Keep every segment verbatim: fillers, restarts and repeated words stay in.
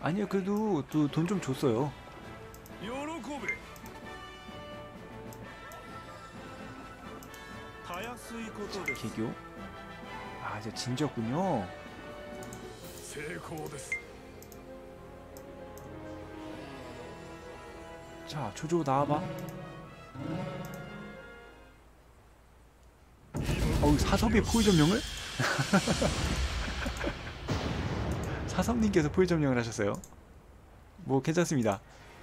아니요, 그래도 또 돈 좀 줬어요. 자, 개교. 아, 이제 진지었군요. 자, 조조 나와봐. 어우, 사섭이 포위 점령을? 사섭님께서 포위 점령을 하셨어요. 뭐 괜찮습니다.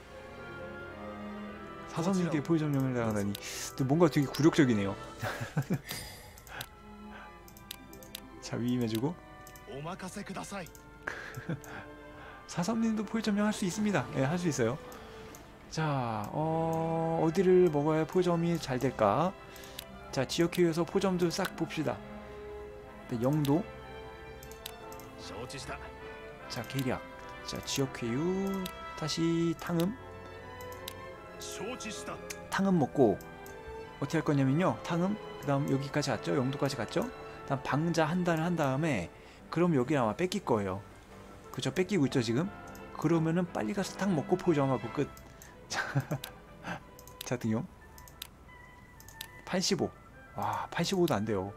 사섭님께 포위 점령을 당하다니 또 뭔가 되게 굴욕적이네요. 자, 위임해주고. 사섭님도 포위 점령 할 수 있습니다. 예, 네, 할 수 있어요. 자, 어... 어디를 먹어야 포점이 잘 될까? 자, 지역회유에서 포점도 싹 봅시다. 네, 영도. 자, 계략. 자, 지역회유. 다시 탕음. 탕음 먹고 어떻게 할 거냐면요. 탕음. 그 다음 여기까지 갔죠? 영도까지 갔죠? 그 다음 방자 한 단을 한 다음에 그럼 여기 아마 뺏길 거예요. 그죠? 뺏기고 있죠 지금? 그러면은 빨리 가서 탕 먹고 포점하고 끝. 자, 등용. 팔십오. 와, 팔십오도 안 돼요.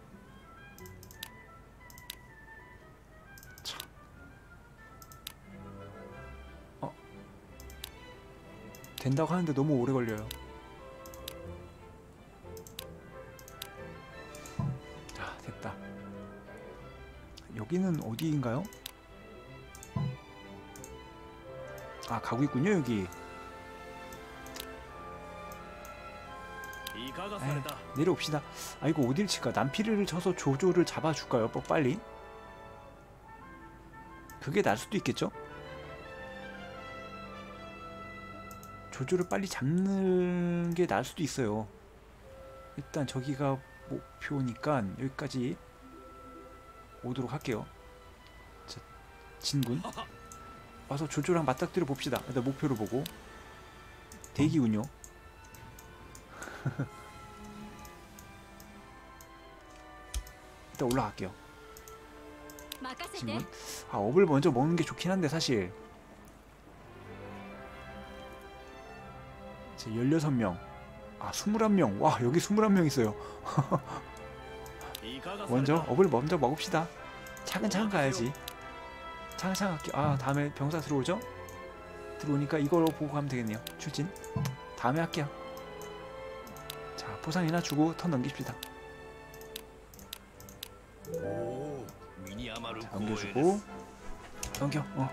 참. 어. 된다고 하는데 너무 오래 걸려요. 자, 됐다. 여기는 어디인가요? 아, 가고 있군요, 여기. 에이, 내려옵시다. 아, 이거 어딜 칠까? 남피를 쳐서 조조를 잡아줄까요? 뻑 빨리. 그게 날 수도 있겠죠? 조조를 빨리 잡는 게 날 수도 있어요. 일단 저기가 목표니까 여기까지 오도록 할게요. 자, 진군 와서 조조랑 맞닥뜨려 봅시다. 일단 목표를 보고. 대기군요. 일단 올라갈게요. 진군. 아, 업을 먼저 먹는 게 좋긴 한데 사실. 자, 열여섯 명. 아, 스물한 명. 와, 여기 스물한 명 있어요. 먼저 업을 먼저 먹읍시다. 차근차근 가야지. 차근차근 갈게요. 아, 다음에 병사 들어오죠? 들어오니까 이걸로 보고 가면 되겠네요. 출진. 다음에 할게요. 자, 포상이나 주고 턴 넘깁시다. 자, 넘겨주고 넘겨. 어.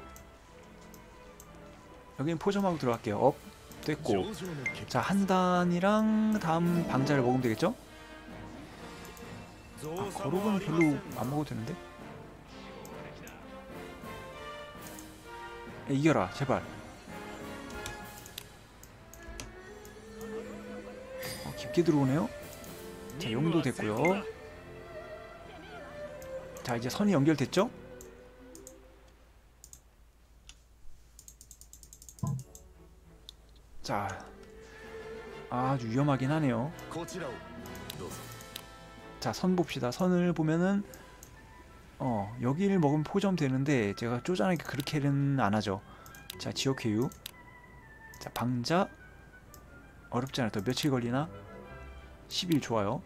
여기는 포점하고 들어갈게요. 업 됐고. 자, 한 단이랑 다음 방자를 먹으면 되겠죠? 아, 거룩은 별로 안 먹어도 되는데? 야, 이겨라 제발. 어, 깊게 들어오네요. 자, 용도 됐고요. 자, 이제 선이 연결됐죠? 자, 아주 위험하긴 하네요. 자, 선 봅시다. 선을 보면은 어, 여기를 먹으면 포점 되는데 제가 쪼잔하게 그렇게는 안 하죠. 자, 지역회유. 자, 방자. 어렵지 않아. 더 며칠 걸리나? 십 일 좋아요.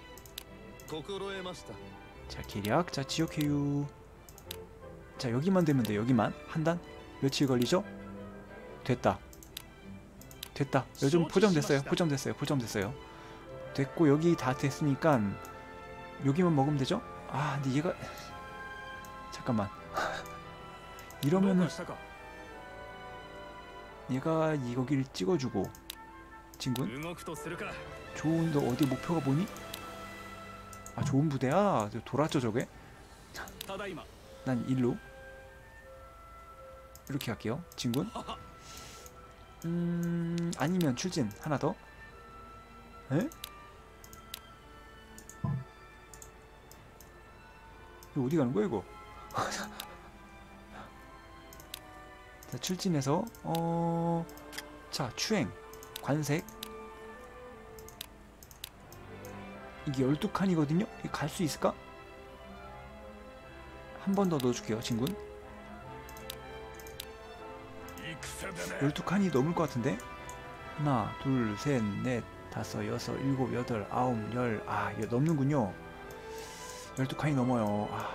자, 계략. 자, 지역회유. 자, 여기만 되면 돼. 여기만. 한 단. 며칠 걸리죠? 됐다. 됐다. 요즘 포점됐어요. 포점됐어요. 포점됐어요. 됐고 여기 다 됐으니까 여기만 먹으면 되죠? 아, 근데 얘가 잠깐만. 이러면은 얘가 이 거기를 찍어주고. 진군 좋은데 어디 목표가 뭐니? 아, 좋은 부대야. 돌았죠 저게? 난 일로 이렇게 갈게요. 진군. 음... 아니면 출진 하나 더. 에? 이거 어디 가는 거야 이거? 자, 출진해서 어... 자, 추행 관색. 이게 열두 칸이거든요? 이거 갈 수 있을까? 한 번 더 넣어줄게요. 진군. 열두 칸이 넘을 것 같은데? 하나, 둘, 셋, 넷, 다섯, 여섯, 일곱, 여덟, 아홉, 열. 아, 이거 넘는군요. 열두 칸이 넘어요. 아.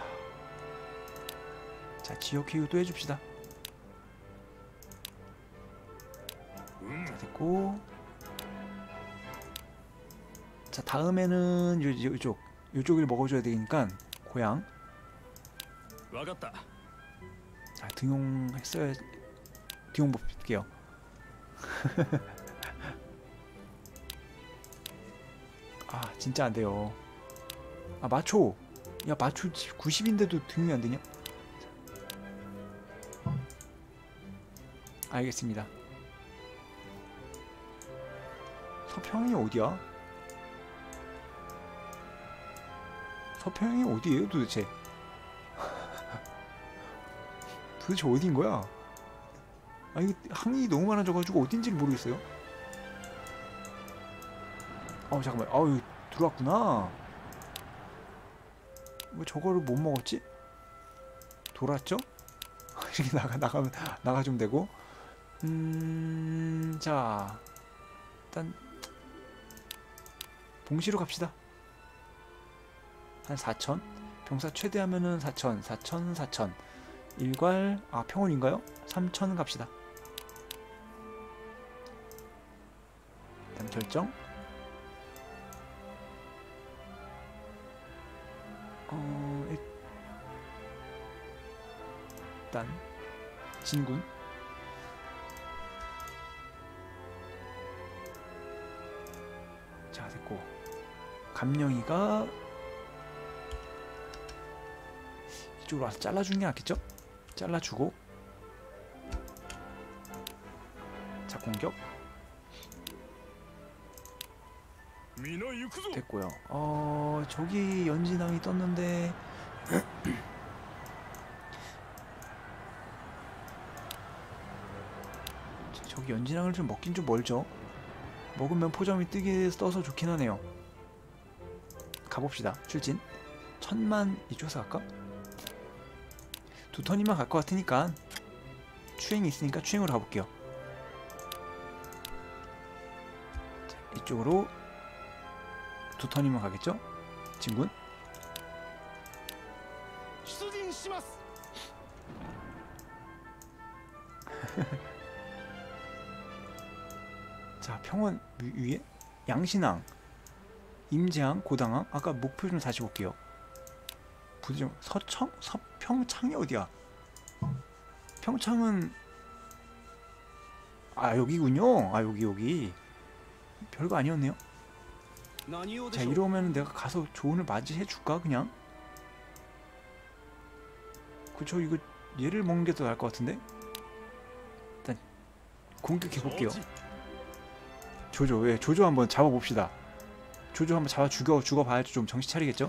자, 지역 회유 또 해줍시다. 자, 됐고. 자, 다음에는 요, 요, 이쪽. 요쪽을 먹어줘야 되니까 고양. 자, 등용 했어야. 등용 볼게요. 아, 진짜 안 돼요. 아, 마초. 야, 마초 구십인데도 등용이 안 되냐? 알겠습니다. 서평이 어디야? 서평이 어디예요, 도대체? 도대체 어디인 거야? 아, 이거 항이 너무 많아져가지고 어딘지를 모르겠어요. 어, 잠깐만. 아유, 들어왔구나. 왜 저거를 못 먹었지? 돌았죠? 이렇게 나가 나가면 나가주면 되고. 음, 자, 일단 봉시로 갑시다. 한 사천. 병사 최대하면은 사천, 사천, 사천. 일괄, 아, 평원인가요? 삼천 갑시다. 일단 결정. 어, 일단 진군. 자, 됐고. 감령이가 이쪽으로 와서 잘라주는 게 낫겠죠? 잘라주고. 자, 공격. 됐고요. 어, 저기 연진왕이 떴는데 저기 연진왕을 좀 먹긴 좀 멀죠. 먹으면 포점이 뜨게 떠서 좋긴 하네요. 가봅시다. 출진. 천만 이쪽에서 갈까? 두 턴이면 갈 것 같으니까 추행이 있으니까 추행으로 가볼게요. 자, 이쪽으로 두 턴이면 가겠죠? 진군. 자, 평원 위에 양신왕, 임재왕, 고당왕. 아까 목표 좀 다시 볼게요. 부정 서청? 서평창이 어디야? 평창은 아, 여기군요. 아, 여기 여기. 별거 아니었네요. 자, 이러면 내가 가서 조언을 맞이해 줄까 그냥? 그쵸, 이거 얘를 먹는 게 더 나을 것 같은데? 일단 공격해 볼게요. 조조, 왜 조조 한번 잡아봅시다. 조조 한번 잡아 죽여 죽어봐야지 좀 정신 차리겠죠?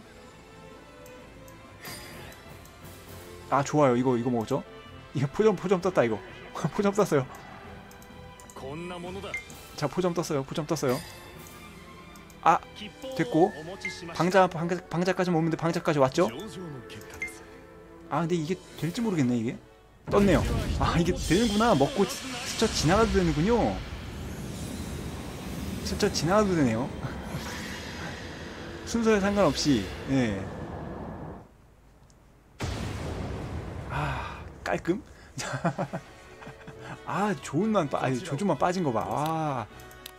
아, 좋아요. 이거 이거 뭐죠? 이거 포점 포점 떴다 이거. 포점 떴어요. 자, 포점 떴어요. 포점 떴어요. 아, 됐고. 방자 방자 방자까지 먹는데 방자까지 왔죠? 아, 근데 이게 될지 모르겠네 이게. 떴네요. 아, 이게 되는구나. 먹고 스쳐 지나가도 되는군요. 스쳐 지나가도 되네요. 순서에 상관없이. 예. 아, 깔끔. 아, 좋은만 빠, 아니 조조만 빠진 거 봐. 아.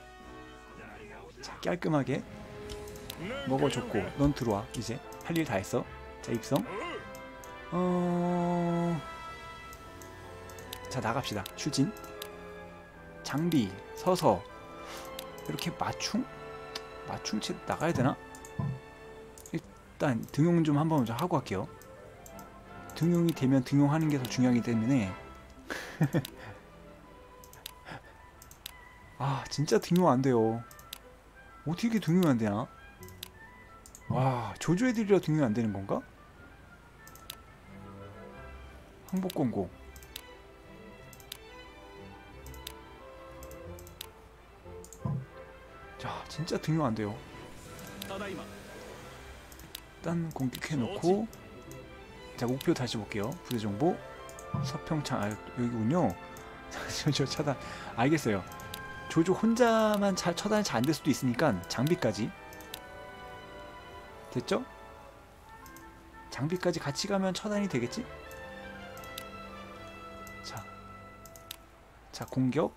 자, 깔끔하게 먹어줬고, 넌 들어와. 이제 할 일 다 했어. 자, 입성. 어. 자, 나갑시다. 추진. 장비 서서 이렇게 맞춤? 맞춤 채 나가야 되나? 일단 등용 좀 한번 좀 하고 갈게요. 등용이 되면 등용하는 게 더 중요하기 때문에. 아, 진짜 등용 안 돼요. 어떻게 등용 안 되나? 와, 조조 애들이라 등용 안 되는 건가? 항복 공고. 자, 진짜 등용 안 돼요. 일단 공격해 놓고. 자, 목표 다시 볼게요. 부대 정보. 서평창, 아, 여기군요. 조조 차단. 알겠어요. 조조 혼자만 잘 처단이 잘 안 될 수도 있으니까 장비까지. 됐죠? 장비까지 같이 가면 처단이 되겠지? 자, 자 공격.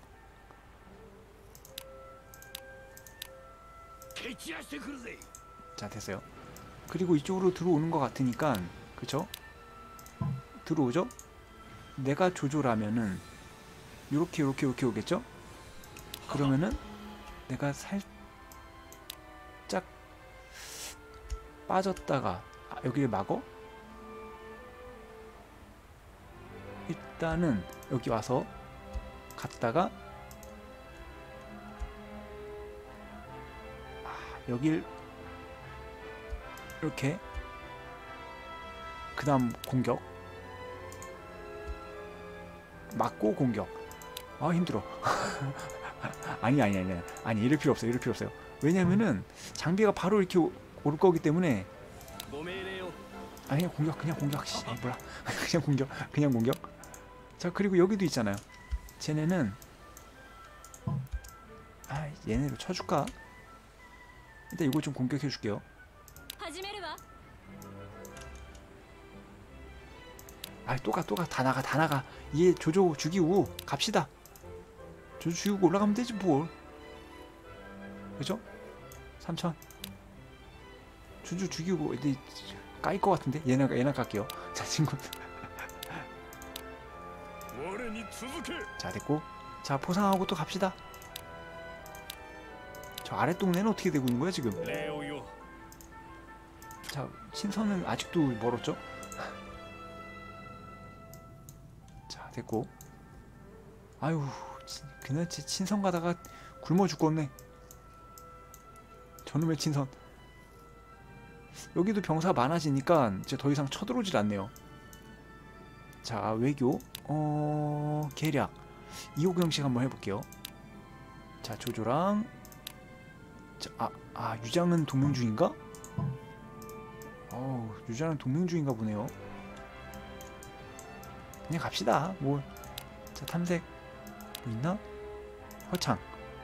자 됐어요. 그리고 이쪽으로 들어오는 것 같으니까, 그쵸? 들어오죠? 내가 조조라면은 요렇게 요렇게 요렇게 오겠죠? 그러면은 내가 살짝 빠졌다가, 아, 여기를 막어? 일단은 여기 와서 갔다가, 아, 여길 이렇게, 그 다음 공격, 맞고 공격. 아 힘들어. 아니 아니 아니 아니 이럴 필요 없어요. 이럴 필요 없어요. 왜냐면은 장비가 바로 이렇게 오, 올 거기 때문에. 아 그냥 공격, 그냥 공격. 씨, 아이, 뭐라. 그냥 공격, 그냥 공격. 자 그리고 여기도 있잖아요. 쟤네는, 아 얘네로 쳐줄까? 일단 이거 좀 공격해 줄게요. 아 또 가 또 가 다 나가 다 나가. 얘 조조 죽이고 갑시다. 조조 죽이고 올라가면 되지 뭘. 그죠? 삼천. 조조 죽이고 이제 까일 것 같은데. 얘나 얘나 갈게요. 자 친구. 자 됐고. 자 포상하고 또 갑시다. 저 아래 동네는 어떻게 되고 있는 거야 지금? 자 신선은 아직도 멀었죠? 자 됐고. 아유 그날 제 친선 가다가 굶어 죽겠네. 저놈의 친선. 여기도 병사가 많아지니까 이제 더 이상 쳐들어오질 않네요. 자 외교, 어 계략 이호 형식 한번 해볼게요. 자 조조랑, 자, 아, 아 유장은 동맹 중인가? 어우 유장은 동맹 중인가 보네요. 그냥 갑시다. 뭘. 자 탐색 뭐 있나? 허창.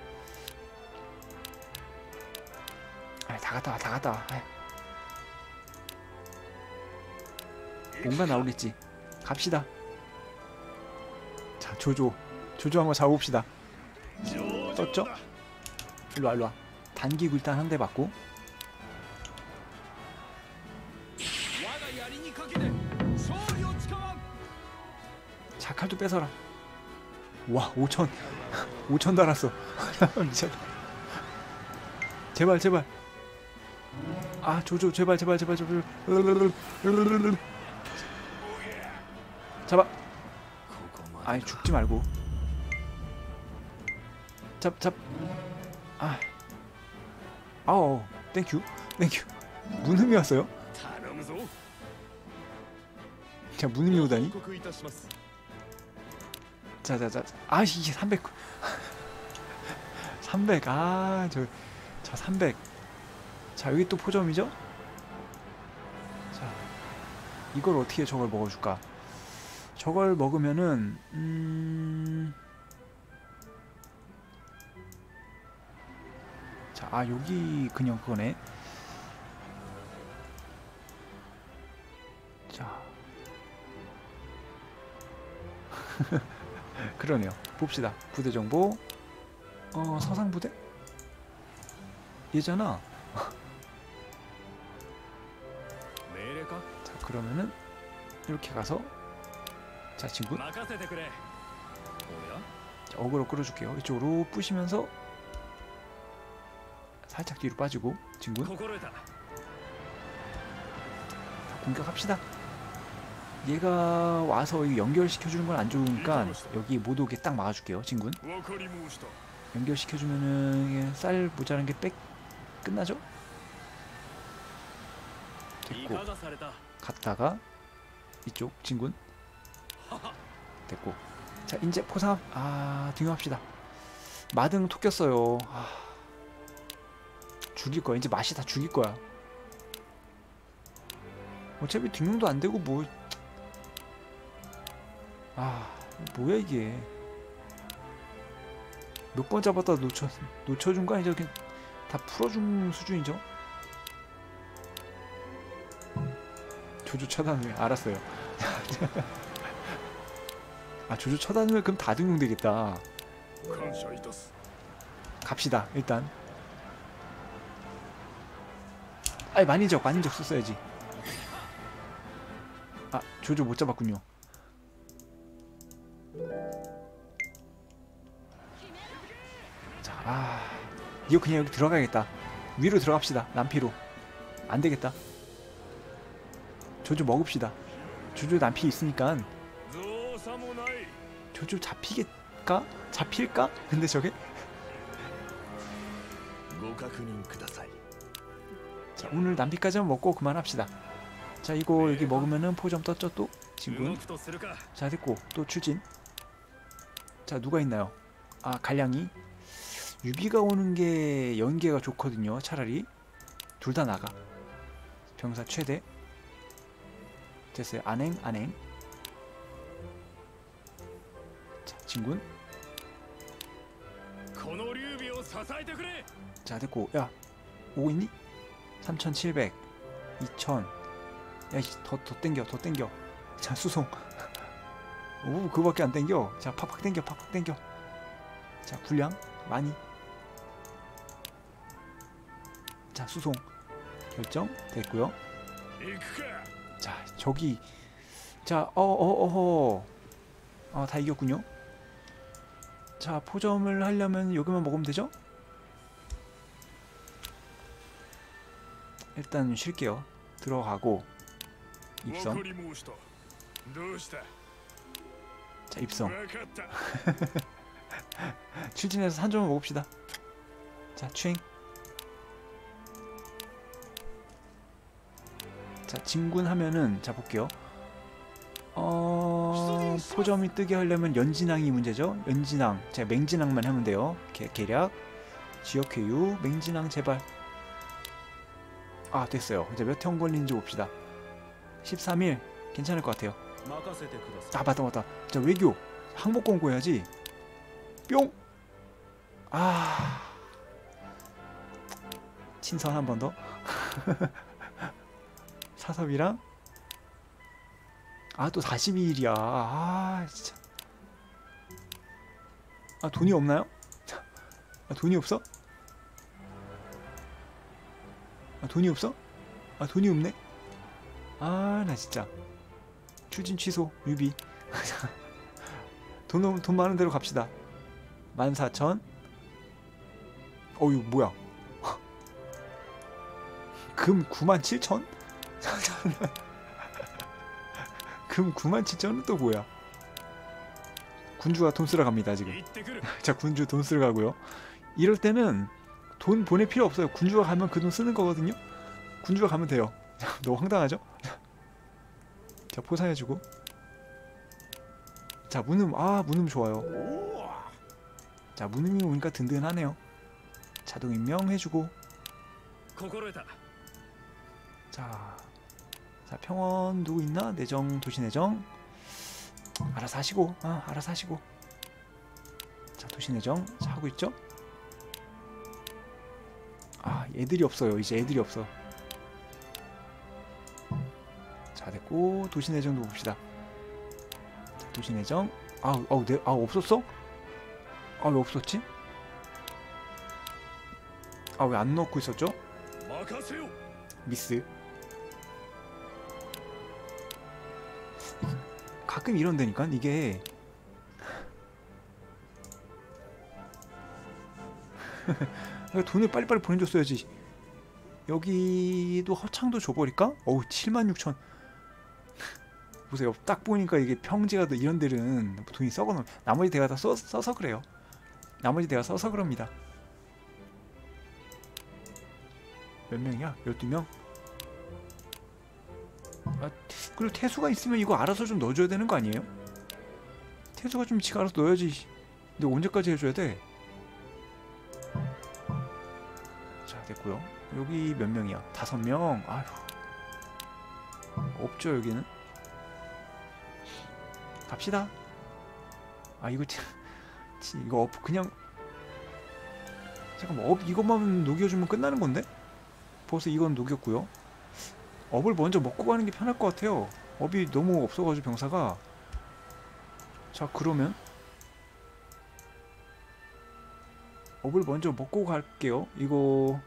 아 다 갔다 와 다 갔다 와. 아이. 뭔가 나오겠지. 갑시다. 자 조조 조조 한번 잡아봅시다. 떴죠? 일로와 일로와. 단기 굴단 한 대 맞고. 자 칼도 뺏어라. 와 오천. 오천 달았어. 미쳤다. 제발 제발. 아 조조 제발 제발 제발 제발. 잡아. 아니 죽지 말고. 잡 잡. 아. 아우 땡큐 땡큐. 문흠이 왔어요? 자 문흠이 오다니. 자자자. 아 이게 삼백. 삼백. 아 저 자 삼백. 자 여기 또 포점이죠? 자 이걸 어떻게 저걸 먹어줄까? 저걸 먹으면은 음... 자, 아 여기 그냥 그거네. 자 그러네요. 봅시다. 부대 정보. 어 서상 부대? 얘잖아. 자 그러면은 이렇게 가서, 자 친구. 자, 어그로 끌어줄게요. 이쪽으로 부시면서 살짝 뒤로 빠지고 친구. 자, 공격합시다. 얘가 와서 연결시켜주는 건 안 좋으니까 여기 못 오게 딱 막아줄게요 친구. 연결시켜주면은 쌀 모자란 게 빽 끝나죠? 됐고. 갔다가 이쪽 친구. 됐고. 자 이제 포상. 아 등용합시다. 마등 톡 꼈어요. 아, 죽일 거야. 이제 맛이 다 죽일 거야. 어차피 등용도 안 되고 뭐. 아 뭐야 이게. 몇 번 잡았다 놓쳐 놓쳐준 거 아니죠? 그냥 다 풀어준 수준이죠. 조조 차단 후에 알았어요. 아 조조 차단 후에 그럼 다 등용되겠다. 갑시다 일단. 아이 만인적 만인적 썼어야지. 아 조조 못 잡았군요. 자, 아 이거 그냥 여기 들어가야겠다. 위로 들어갑시다. 남피로. 안 되겠다. 조조 먹읍시다. 조조 남피 있으니까. 조조 잡히겠까? 잡힐까? 근데 저게? 자 오늘 남피까지만 먹고 그만합시다. 자 이거 여기 먹으면은 포점 떴죠 또? 친구. 자 됐고 또 추진. 자 누가 있나요? 아 갈량이. 유비가 오는 게 연계가 좋거든요. 차라리 둘 다 나가. 병사 최대. 됐어요. 안행 안행. 자 진군. 자 됐고 야 오고 있니? 삼천칠백 이천. 야이씨 더, 더 땡겨 더 땡겨. 자 수송. 오 그거밖에 안 땡겨. 자 팍팍 땡겨 팍팍 땡겨. 자 군량 많이. 자 수송 결정 됐고요. 자 저기 자 어어어허 어, 다 이겼군요. 자 포점을 하려면 여기만 먹으면 되죠? 일단 쉴게요. 들어가고 입성. 자 입성. 출진해서 산점을 먹읍시다. 자 추행. 자 진군하면은 자 볼게요. 어... 포점이 뜨게 하려면 연진항이 문제죠. 연진항. 제가 맹진항만 하면 돼요. 개, 계략 지역회유 맹진항 제발. 아 됐어요. 이제 몇 형 걸리는지 봅시다. 십삼 일 괜찮을 것 같아요. 아 맞다 맞다. 자 외교 항복 공고해야지. 뿅. 아 친선 한 번 더. 사섭이랑 아 또 사십이 일이야. 아 진짜. 아 돈이 없나요? 아 돈이 없어? 아 돈이 없어? 아 돈이 없네? 아 나 진짜. 추진 취소 유비. 돈, 돈 많은 대로 갑시다. 만 사천. 어유 뭐야. 금 구만 칠천? 금 구만 칠천은 또 뭐야. 군주가 돈 쓰러 갑니다 지금. 자 군주 돈 쓰러 가고요. 이럴 때는 돈 보낼 필요 없어요. 군주가 가면 그 돈 쓰는 거거든요. 군주가 가면 돼요. 너무 황당하죠? 자 포상해주고. 자 문음. 아 문음 좋아요. 자 문음이 오니까 든든하네요. 자동 임명 해주고. 자, 자 평원 누구 있나? 내정 도시 내정. 알아서 하시고. 아 알아서 하시고. 자 도시 내정 자, 하고 있죠? 아 애들이 없어요. 이제 애들이 없어. 자 됐고 도시 내정도 봅시다. 자, 도시 내정. 아우 아우 내 아 없었어? 아 왜 없었지? 아 왜 안 넣고 있었죠? 미스. 가끔 이런다니까 이게. 돈을 빨리빨리 보내줬어야지. 여기도 허창도 줘버릴까? 어우 칠만 육천. 보세요. 딱 보니까 이게 평지가 이런 데는 돈이 썩어놓. 나머지 대가 다 써, 써서 그래요. 나머지 대가 써서 그럽니다. 몇 명이야? 열두 명? 아, 그리고 태수가 있으면 이거 알아서 좀 넣어줘야 되는 거 아니에요? 태수가 좀 지가 알아서 넣어야지. 근데 언제까지 해줘야 돼? 자 됐고요. 여기 몇 명이야? 다섯 명? 아휴 없죠 여기는? 갑시다. 아 이거 참 이거 그냥 잠깐만, 업 이것만 녹여주면 끝나는 건데? 벌써 이건 녹였고요. 업을 먼저 먹고 가는 게 편할 것 같아요. 업이 너무 없어가지고 병사가. 자, 그러면 업을 먼저 먹고 갈게요. 이거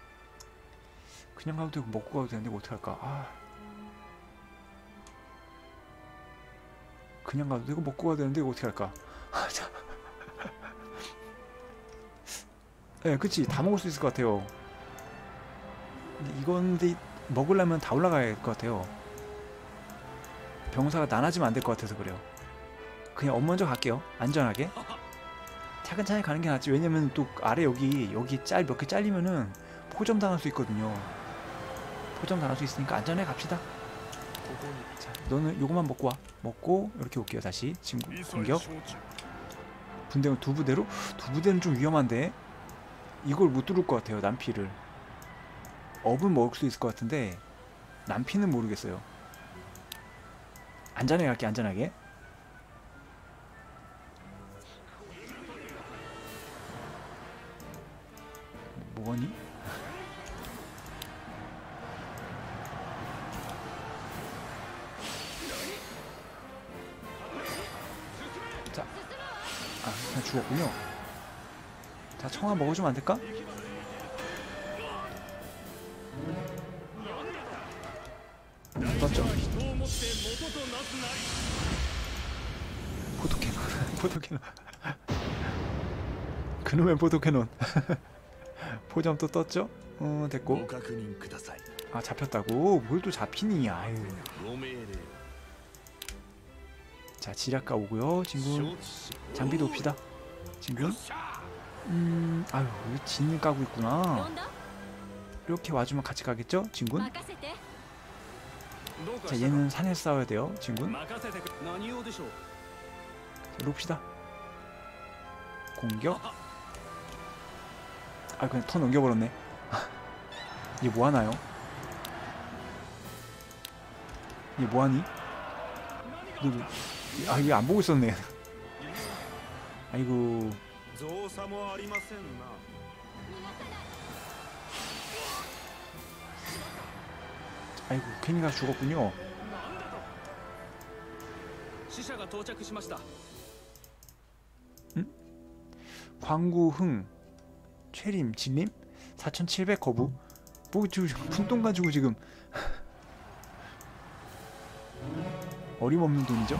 그냥 가도 되고 먹고 가도 되는데 이거 어떡할까? 아, 그냥 가도 되고 먹고 가도 되는데 이거 어떡할까? 네, 그치. 다 먹을 수 있을 것 같아요. 근데 이건 근데 먹으려면 다 올라가야 할 것 같아요. 병사가 나눠지면 안 될 것 같아서 그래요. 그냥 업 먼저 갈게요. 안전하게. 차근차근히 가는 게 낫지. 왜냐면 또 아래 여기 여기 짤 몇 개 잘리면은 포점 당할 수 있거든요. 포점 당할 수 있으니까 안전하게 갑시다. 자, 너는 요거만 먹고 와. 먹고 이렇게 올게요. 다시 친구 공격. 분대는 두 부대로? 두 부대는 좀 위험한데 이걸 못 뚫을 것 같아요. 난피를. 업은 먹을 수 있을 것 같은데 난피는 모르겠어요. 안전하게 갈게. 안전하게. 뭐니? 자, 아, 그냥 죽었군요. 자, 청아 먹어주면 안 될까? 떴죠? 포토캐논. 포토캐논. 그놈의 포토캐논. 포점 또 떴죠? 어, 됐고. 아, 잡혔다고? 뭘 또 잡히니? 아유. 자, 지략가 오고요. 친구. 장비도 옵시다. 친구. 음, 아유, 여기 진을 까고 있구나. 이렇게 와주면 같이 가겠죠? 친구. 자, 얘는 산에서 싸워야 돼요. 친구. 롭시다. 공격. 아, 그냥 턴 넘겨버렸네. 얘 뭐하나요? 얘 뭐하니? 아, 이게 안 보고 있었네. 아이고. 아이고, 케니가 죽었군요. 응? 광구흥 최림 진림 사천칠백 거부. 뭐 지금 푼돈 가지고 지금 어림없는 돈이죠.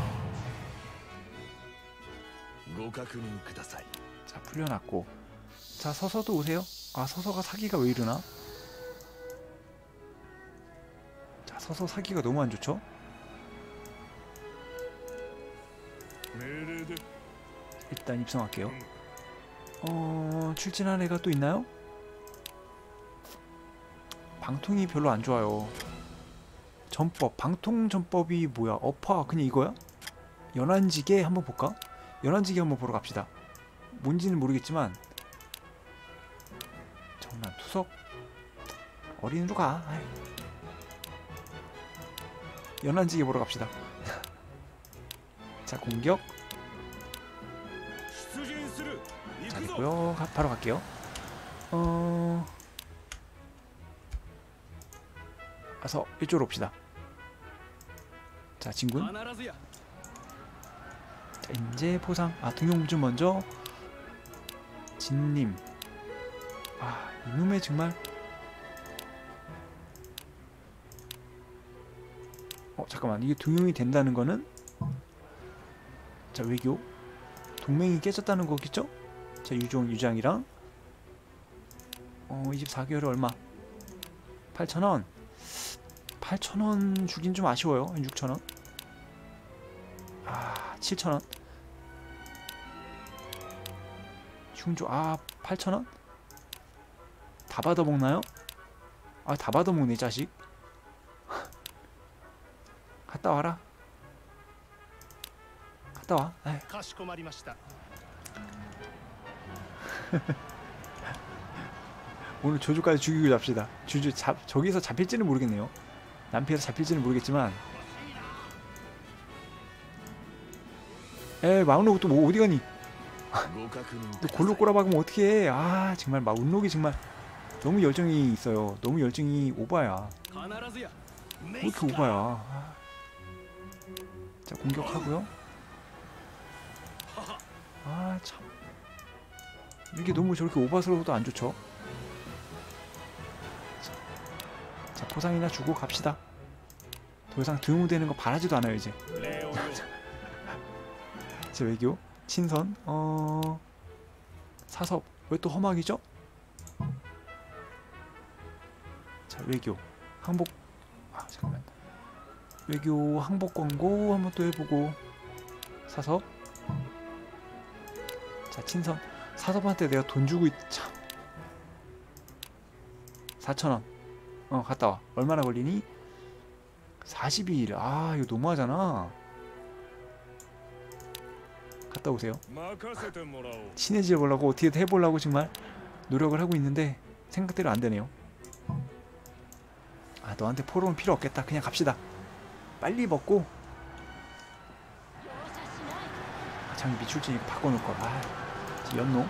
자, 풀려났고. 자, 서서도 오세요. 아, 서서가 사기가 왜 이러나? 자, 서서 사기가 너무 안 좋죠? 일단 입성할게요. 어... 출진한 애가 또 있나요? 방통이 별로 안 좋아요. 전법, 방통 전법이 뭐야? 어파, 그냥 이거야? 연안지게 한번 볼까? 연안지게 한번 보러 갑시다. 뭔지는 모르겠지만 정말 투석 어린이로 가. 아이. 연안지게 보러 갑시다. 자, 공격. 자, 됐고요. 가, 바로 갈게요. 어... 가서 이쪽으로 옵시다. 자, 진군. 자, 이제 포상. 아, 등용주 먼저. 진님. 아, 이놈의 정말. 어, 잠깐만. 이게 등용이 된다는 거는, 자, 외교. 동맹이 깨졌다는 거겠죠? 자, 유종, 유장이랑 어, 이십사 개월에 얼마? 팔천 원. 팔천 원 주긴 좀 아쉬워요. 육천 원. 아, 칠천 원. 흉조. 아, 팔천 원? 다 받아먹나요? 아, 다 받아먹네, 이 자식. 갔다 와라. 갔다 와. 에이. 오늘 조주까지 죽이고 잡시다. 주주 잡, 저기서 잡힐지는 모르겠네요. 남피에서 잡힐지는 모르겠지만. 에, 마운로부터 뭐 어디 가니? 또 골로 꼬라박으면 어떡해. 아 정말 막 운록이 정말 너무 열정이 있어요. 너무 열정이 오바야. 왜 이렇게 오바야. 아. 자 공격하고요. 아 참 이게 너무 저렇게 오바스러워도 안 좋죠. 자, 자 포상이나 주고 갑시다. 더 이상 드무되는 거 바라지도 않아요 이제. 자 외교 친선 어 사섭 왜 또 험악이죠? 자 외교 항복 아 잠깐만 외교 항복 광고 한번 또 해보고 사섭 자 친선 사섭한테 내가 돈 주고 있... 참 사천원 어 갔다와 얼마나 걸리니? 사십이 일 아 이거 너무하잖아. 갔다 오세요. 친해져 보려고 어떻게든 해보려고 정말 노력을 하고 있는데 생각대로 안 되네요. 아 너한테 포로는 필요 없겠다. 그냥 갑시다. 빨리 먹고 아, 장비 미출진 이거 바꿔놓을걸. 아 연노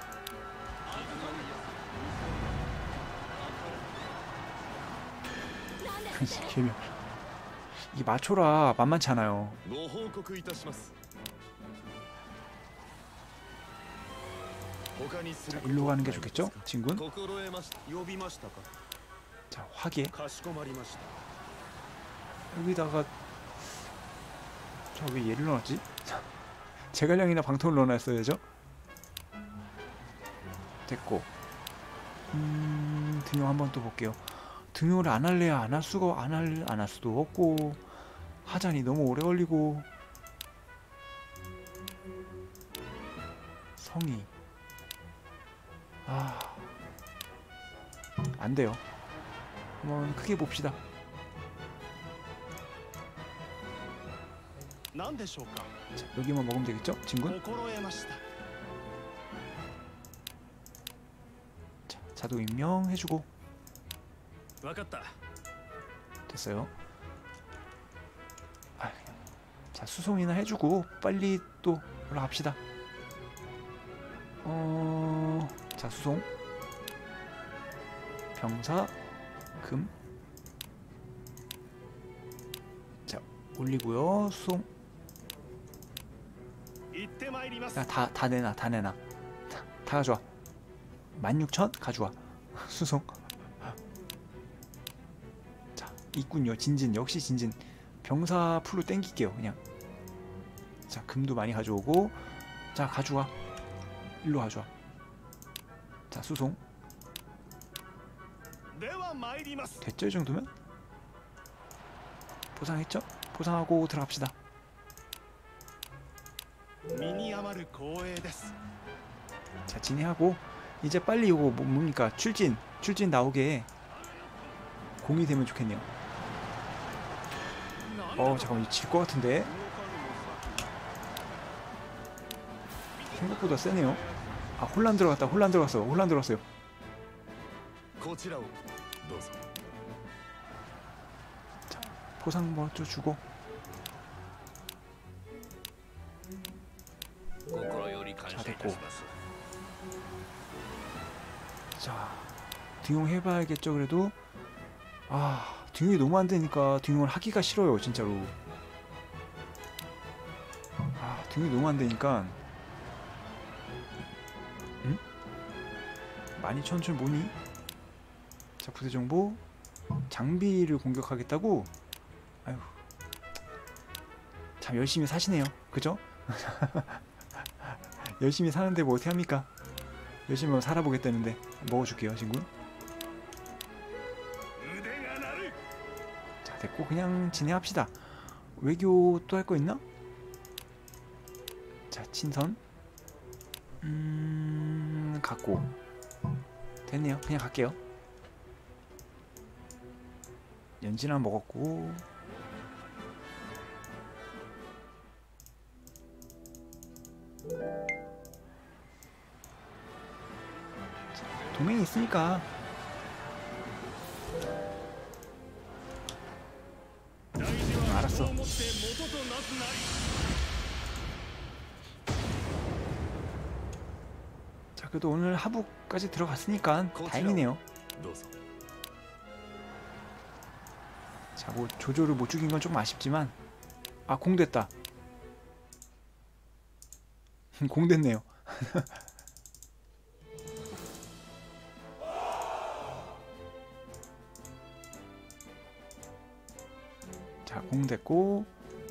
개명 이게 마초라 만만치 않아요. 자 일로 가는 게 좋겠죠? 진군 자 화계 여기다가 저 왜 얘를 넣었지? 제갈량이나 방통을 넣어놨어야죠. 됐고 음... 등용 한번 또 볼게요. 등용을 안 할래야 안 할 수가 안 할 안 할 수도 없고 하잔이 너무 오래 걸리고 성이 아 안 돼요. 한번 크게 봅시다. 자, 여기만 먹으면 되겠죠? 진군? 자, 자동 임명 해주고 됐어요. 아, 자 수송이나 해주고 빨리 또 올라갑시다. 어... 자 수송 병사 금 자 올리고요. 수송 다, 다 내놔 다 내놔 다, 다 가져와. 만 육천 가져와. 수송 자 있군요. 진진 역시 진진 병사 풀로 땡길게요 그냥. 자 금도 많이 가져오고 자 가져와. 일로 가져와. 자 수송 됐죠? 이 정도면? 보상했죠? 보상하고 들어갑시다. 자 진행하고 이제 빨리 이거 뭐, 뭡니까 출진 출진 나오게 공이 되면 좋겠네요. 어 잠깐만 질 것 같은데 생각보다 세네요. 아 혼란 들어갔다. 혼란 들어갔어요. 혼란 들어갔어요. 자 포상 먼저 주고 자 됐고 자 등용 해봐야겠죠. 그래도 아 등용이 너무 안되니까 등용을 하기가 싫어요 진짜로. 아 등용이 너무 안되니까 응? 만 이천 줄 뭐니? 자 부대정보 장비를 공격하겠다고? 아휴 참 열심히 사시네요 그죠? 열심히 사는데 뭐 어떻게 합니까? 열심히 한번 살아보겠다는데 먹어줄게요 친구. 자 됐고 그냥 진행합시다. 외교 또 할 거 있나? 자 친선 음... 갖고 됐네요. 그냥 갈게요. 연진아 먹었고 자, 동맹이 있으니까 응, 알았어. 그래도 오늘 하부까지 들어갔으니까 다행이네요. 자, 뭐 조조를 못 죽인 건 좀 아쉽지만, 아, 공 됐다. 공 됐네요. 자, 공 됐고,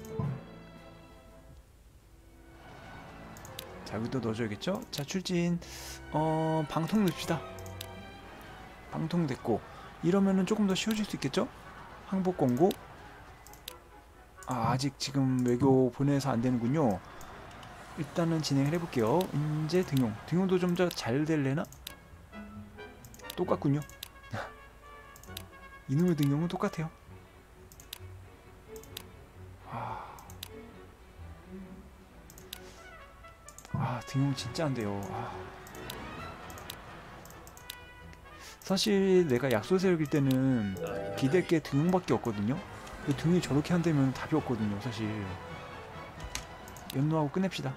자, 여기도 넣어줘야겠죠? 자, 출진. 어, 방통 넣읍시다. 방통 됐고, 이러면은 조금 더 쉬워질 수 있겠죠? 항복 권고. 아, 아직 지금 외교 보내서 안 되는군요. 일단은 진행을 해볼게요. 이제 등용. 등용도 좀 더 잘 될래나? 똑같군요. 이놈의 등용은 똑같아요. 아, 아 등용 진짜 안 돼요. 아. 사실 내가 약소 세력일 때는 기댈 게 등용밖에 없거든요. 등이 저렇게 한다면 답이 없거든요, 사실. 연노하고 끝냅시다.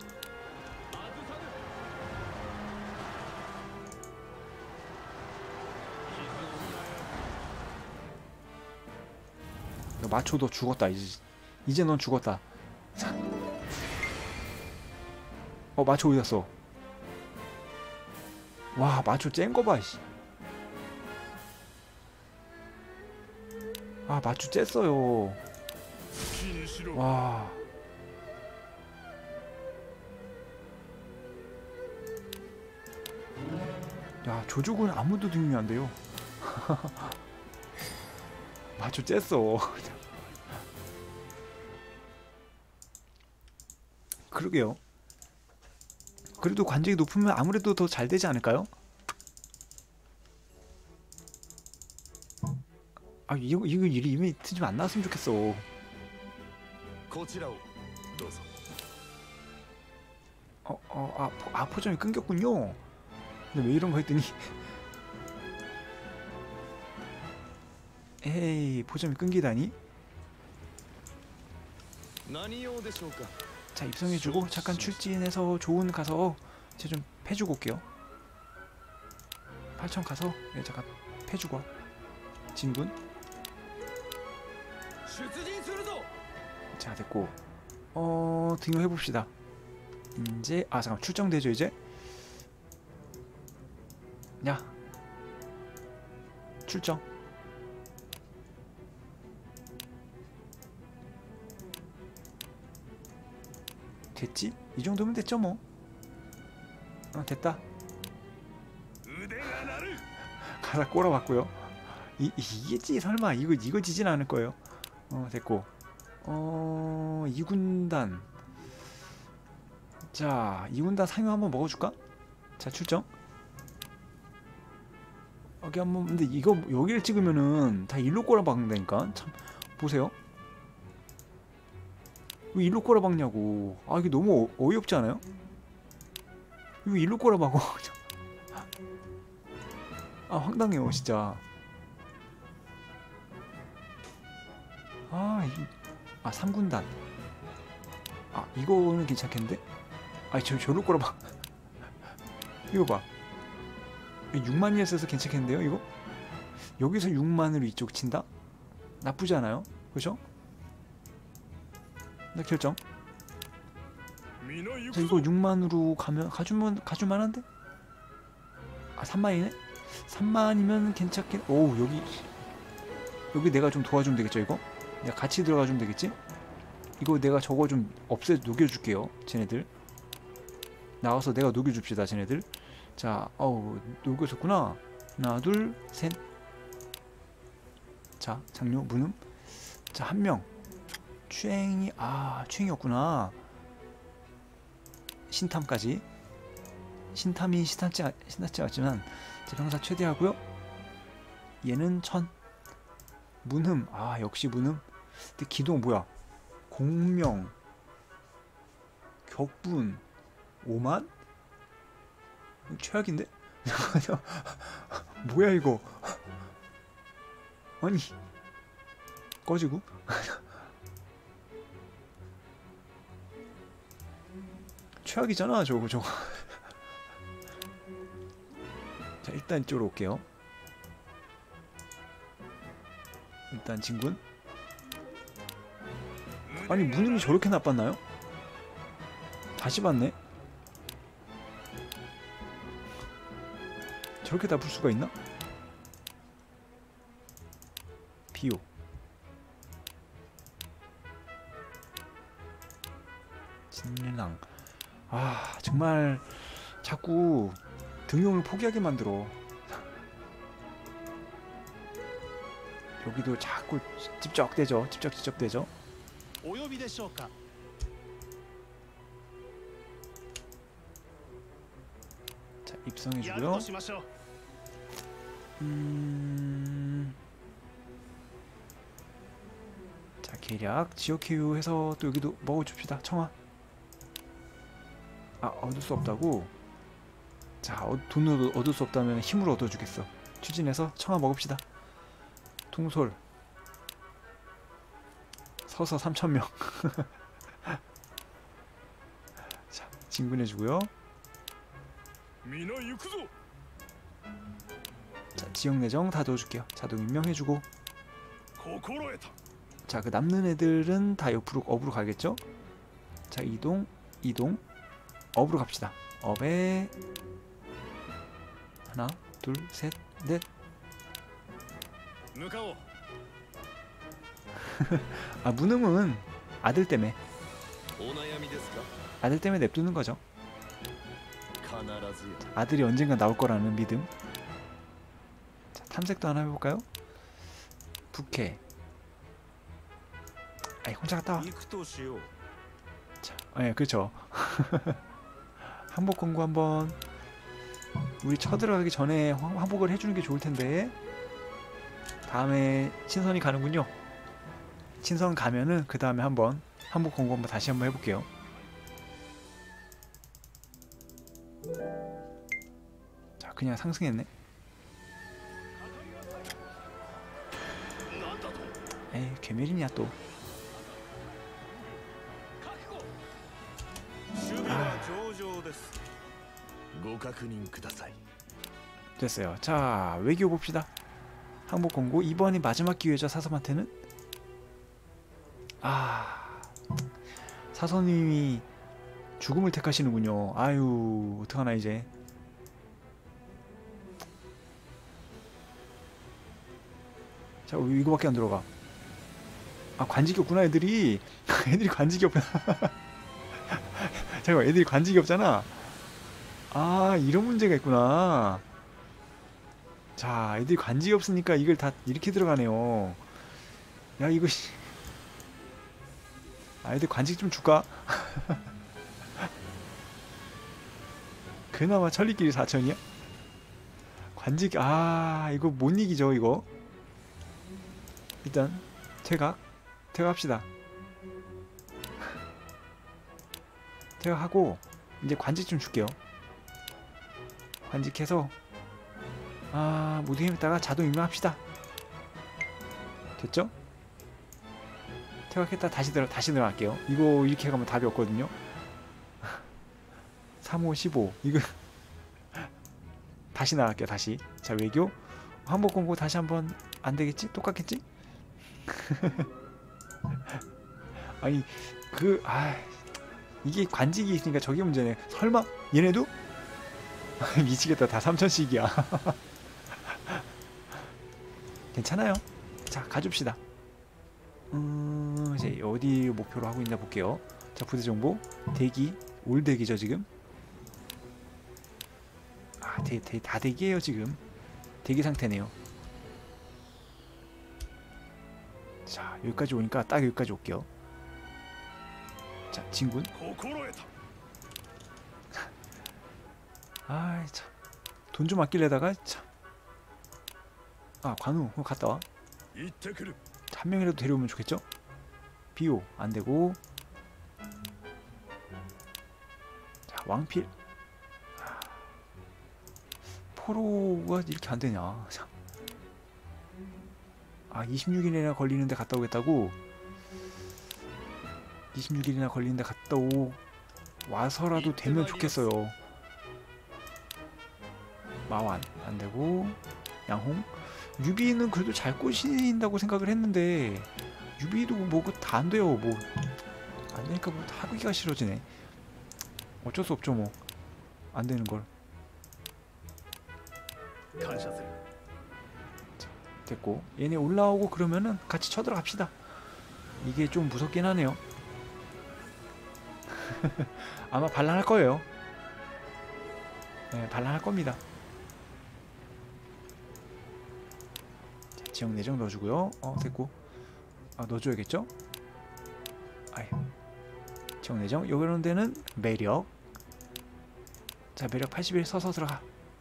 마초 너 죽었다. 이제 이제 넌 죽었다. 어, 마초 어디 갔어? 와, 마초 쨍거 봐. 아, 마초 쬐어요. 와. 야, 조족은 아무도 등용이 안 돼요. 마초 쬐어. 그러게요. 그래도 관직이 높으면 아무래도 더 잘 되지 않을까요? 아, 이거 이거 일이 이벤트 좀 안 나왔으면 좋겠어. 어, 어, 아, 포, 아 포점이 끊겼군요. 근데 왜 이런 거 했더니 에이, 포점이 끊기다니. 자, 입성해주고 잠깐 출진해서 좋은 가서 제가 좀 패주고 올게요. 팔천 가서 네, 잠깐 패주고 와. 진군. 자, 됐고 어 등용해봅시다. 이제 아 잠깐 출정되죠 이제. 야, 출정. 됐지? 이 정도면 됐죠 뭐. 어, 됐다. 가다 꼬라봤고요. 이, 이겠지 설마. 이거 이거 지진 않을 거예요. 어, 됐고 어... 이 군단. 자, 이 군단 상용 한번 먹어줄까? 자, 출정. 여기 한번. 근데 이거 여기를 찍으면은 다 일로 꼬라박는다니까. 참 보세요. 왜 일로 꼬라박냐고. 아, 이게 너무 어, 어이없지 않아요? 이거 일로 꼬라박어. 아, 황당해요 진짜. 아, 이, 아 삼 군단. 아, 이거는 괜찮겠는데? 아, 저 저로 꼬라박. 이거 봐. 육만이에 써서 괜찮겠는데요 이거? 여기서 육만으로 이쪽 친다? 나쁘지 않아요? 그죠? 나 결정. 자, 이거 육만으로 가면 가주면 가줄만한데? 아, 삼만이네? 삼만이면 괜찮겠. 오, 여기 여기 내가 좀 도와주면 되겠죠 이거? 내가 같이 들어가주면 되겠지? 이거 내가 저거 좀 없애 녹여줄게요. 쟤네들 나와서 내가 녹여줍시다 쟤네들. 자, 어우, 녹여줬구나. 하나 둘 셋. 자, 장료 문음. 자, 한 명 추행이. 아, 추행이었구나. 신탐까지. 신탐이 신탐지, 신탐지 같지만 제 병사 최대하고요. 얘는 천. 문흠. 아, 역시 문흠. 근데 기동 뭐야? 공명 격분 오만? 최악인데? 뭐야 이거. 아니 꺼지고. 최악이잖아 저거 저거. 일단 이쪽으로 올게요. 일단 진군. 아니 무능이 저렇게 나빴나요? 다시 봤네. 저렇게 나쁠 수가 있나? 비오. 진랑. 아 정말 자꾸 등용을 포기하게 만들어. 여기도 자꾸 찝쩍대죠. 찝쩍찝쩍대죠. 자 입성해주고요. 음... 자 계략 지역회유 해서 또 여기도 먹어줍시다. 청아. 아 얻을 수 없다고? 자 어, 돈으로 얻을 수 없다면 힘으로 얻어주겠어. 추진해서 청아 먹읍시다. 통솔 서서 삼천명. 자 진군해주고요. 자 지역내정 다 넣어줄게요. 자동 임명해주고. 자 그 남는 애들은 다 옆으로 업으로 가겠죠? 자 이동 이동 업으로 갑시다. 업에 하나 둘 셋 넷. 아 무능은 아들 때문에 아들 때문에 냅두는 거죠. 아들이 언젠가 나올 거라는 믿음. 자, 탐색도 하나 해볼까요? 부캐. 아이 혼자 갔다 와. 자, 예, 그렇죠. 항복 공고 한번. 우리 쳐들어가기 전에 황- 항복을 해주는 게 좋을 텐데. 다음에 친선이 가는군요. 친선 가면은 그 다음에 한번 항복 공고 한번 다시 한번 해볼게요. 자, 그냥 상승했네. 에이, 괴멸이냐 또. 됐어요. 자 외교 봅시다. 항복 공고. 이번이 마지막 기회죠. 사섬한테는. 아 사선님이 죽음을 택하시는군요. 아유 어떡하나 이제. 자 이거밖에 안 들어가. 아 관직이 없구나 애들이. 애들이 관직이 없구나. 잠깐만 애들이 관직이 없잖아. 아 이런 문제가 있구나. 자 애들이 관직이 없으니까 이걸 다 이렇게 들어가네요. 야 이거 씨. 아 애들 관직 좀 줄까? 그나마 천리길이 사천이야? 관직 아 이거 못 이기죠 이거. 일단 퇴각 퇴각합시다. 퇴각하고 이제 관직 좀 줄게요. 관직해서 아 모두 힘있다가 자동 임명합시다. 됐죠? 퇴각했다 다시 들어 다시 들어갈게요. 이거 이렇게 가면 답이 없거든요. 삼, 오, 십오 이거 다시 나갈게요. 다시. 자 외교 항복 공고 다시 한번 안되겠지? 똑같겠지? 아니 그 아 이게 관직이 있으니까 저게 문제네. 설마 얘네도? 미치겠다. 다 삼천씩이야. 괜찮아요. 자 가줍시다. 음 이제 어디 목표로 하고 있나 볼게요. 자 부대 정보 대기 올 대기죠 지금. 아 대, 대, 다 대기예요 지금. 대기 상태네요. 자 여기까지 오니까 딱 여기까지 올게요. 자 진군. 아이 참 돈 좀 아끼려다가 참. 아 관우 그거 갔다 와. 한 명이라도 데려오면 좋겠죠? 비오 안되고. 자 왕필. 포로가 이렇게 안되냐. 아 이십육 일이나 걸리는데 갔다 오겠다고? 이십육 일이나 걸리는데 갔다 오 와서라도 되면 좋겠어요. 마완 안되고 양홍. 유비는 그래도 잘 꼬신다고 생각을 했는데 유비도 뭐 다 안돼요. 뭐 안되니까 뭐 하기가 싫어지네. 어쩔 수 없죠 뭐 안되는걸. 됐고 얘네 올라오고 그러면은 같이 쳐들어갑시다. 이게 좀 무섭긴 하네요. 아마 반란할 거예요. 네, 반란할 겁니다. 자, 지역 내정 넣어주고요. 어 됐고. 아 넣어줘야겠죠? 아유. 지역 내정 요런 데는 매력. 자 매력 팔십일 서서 들어가.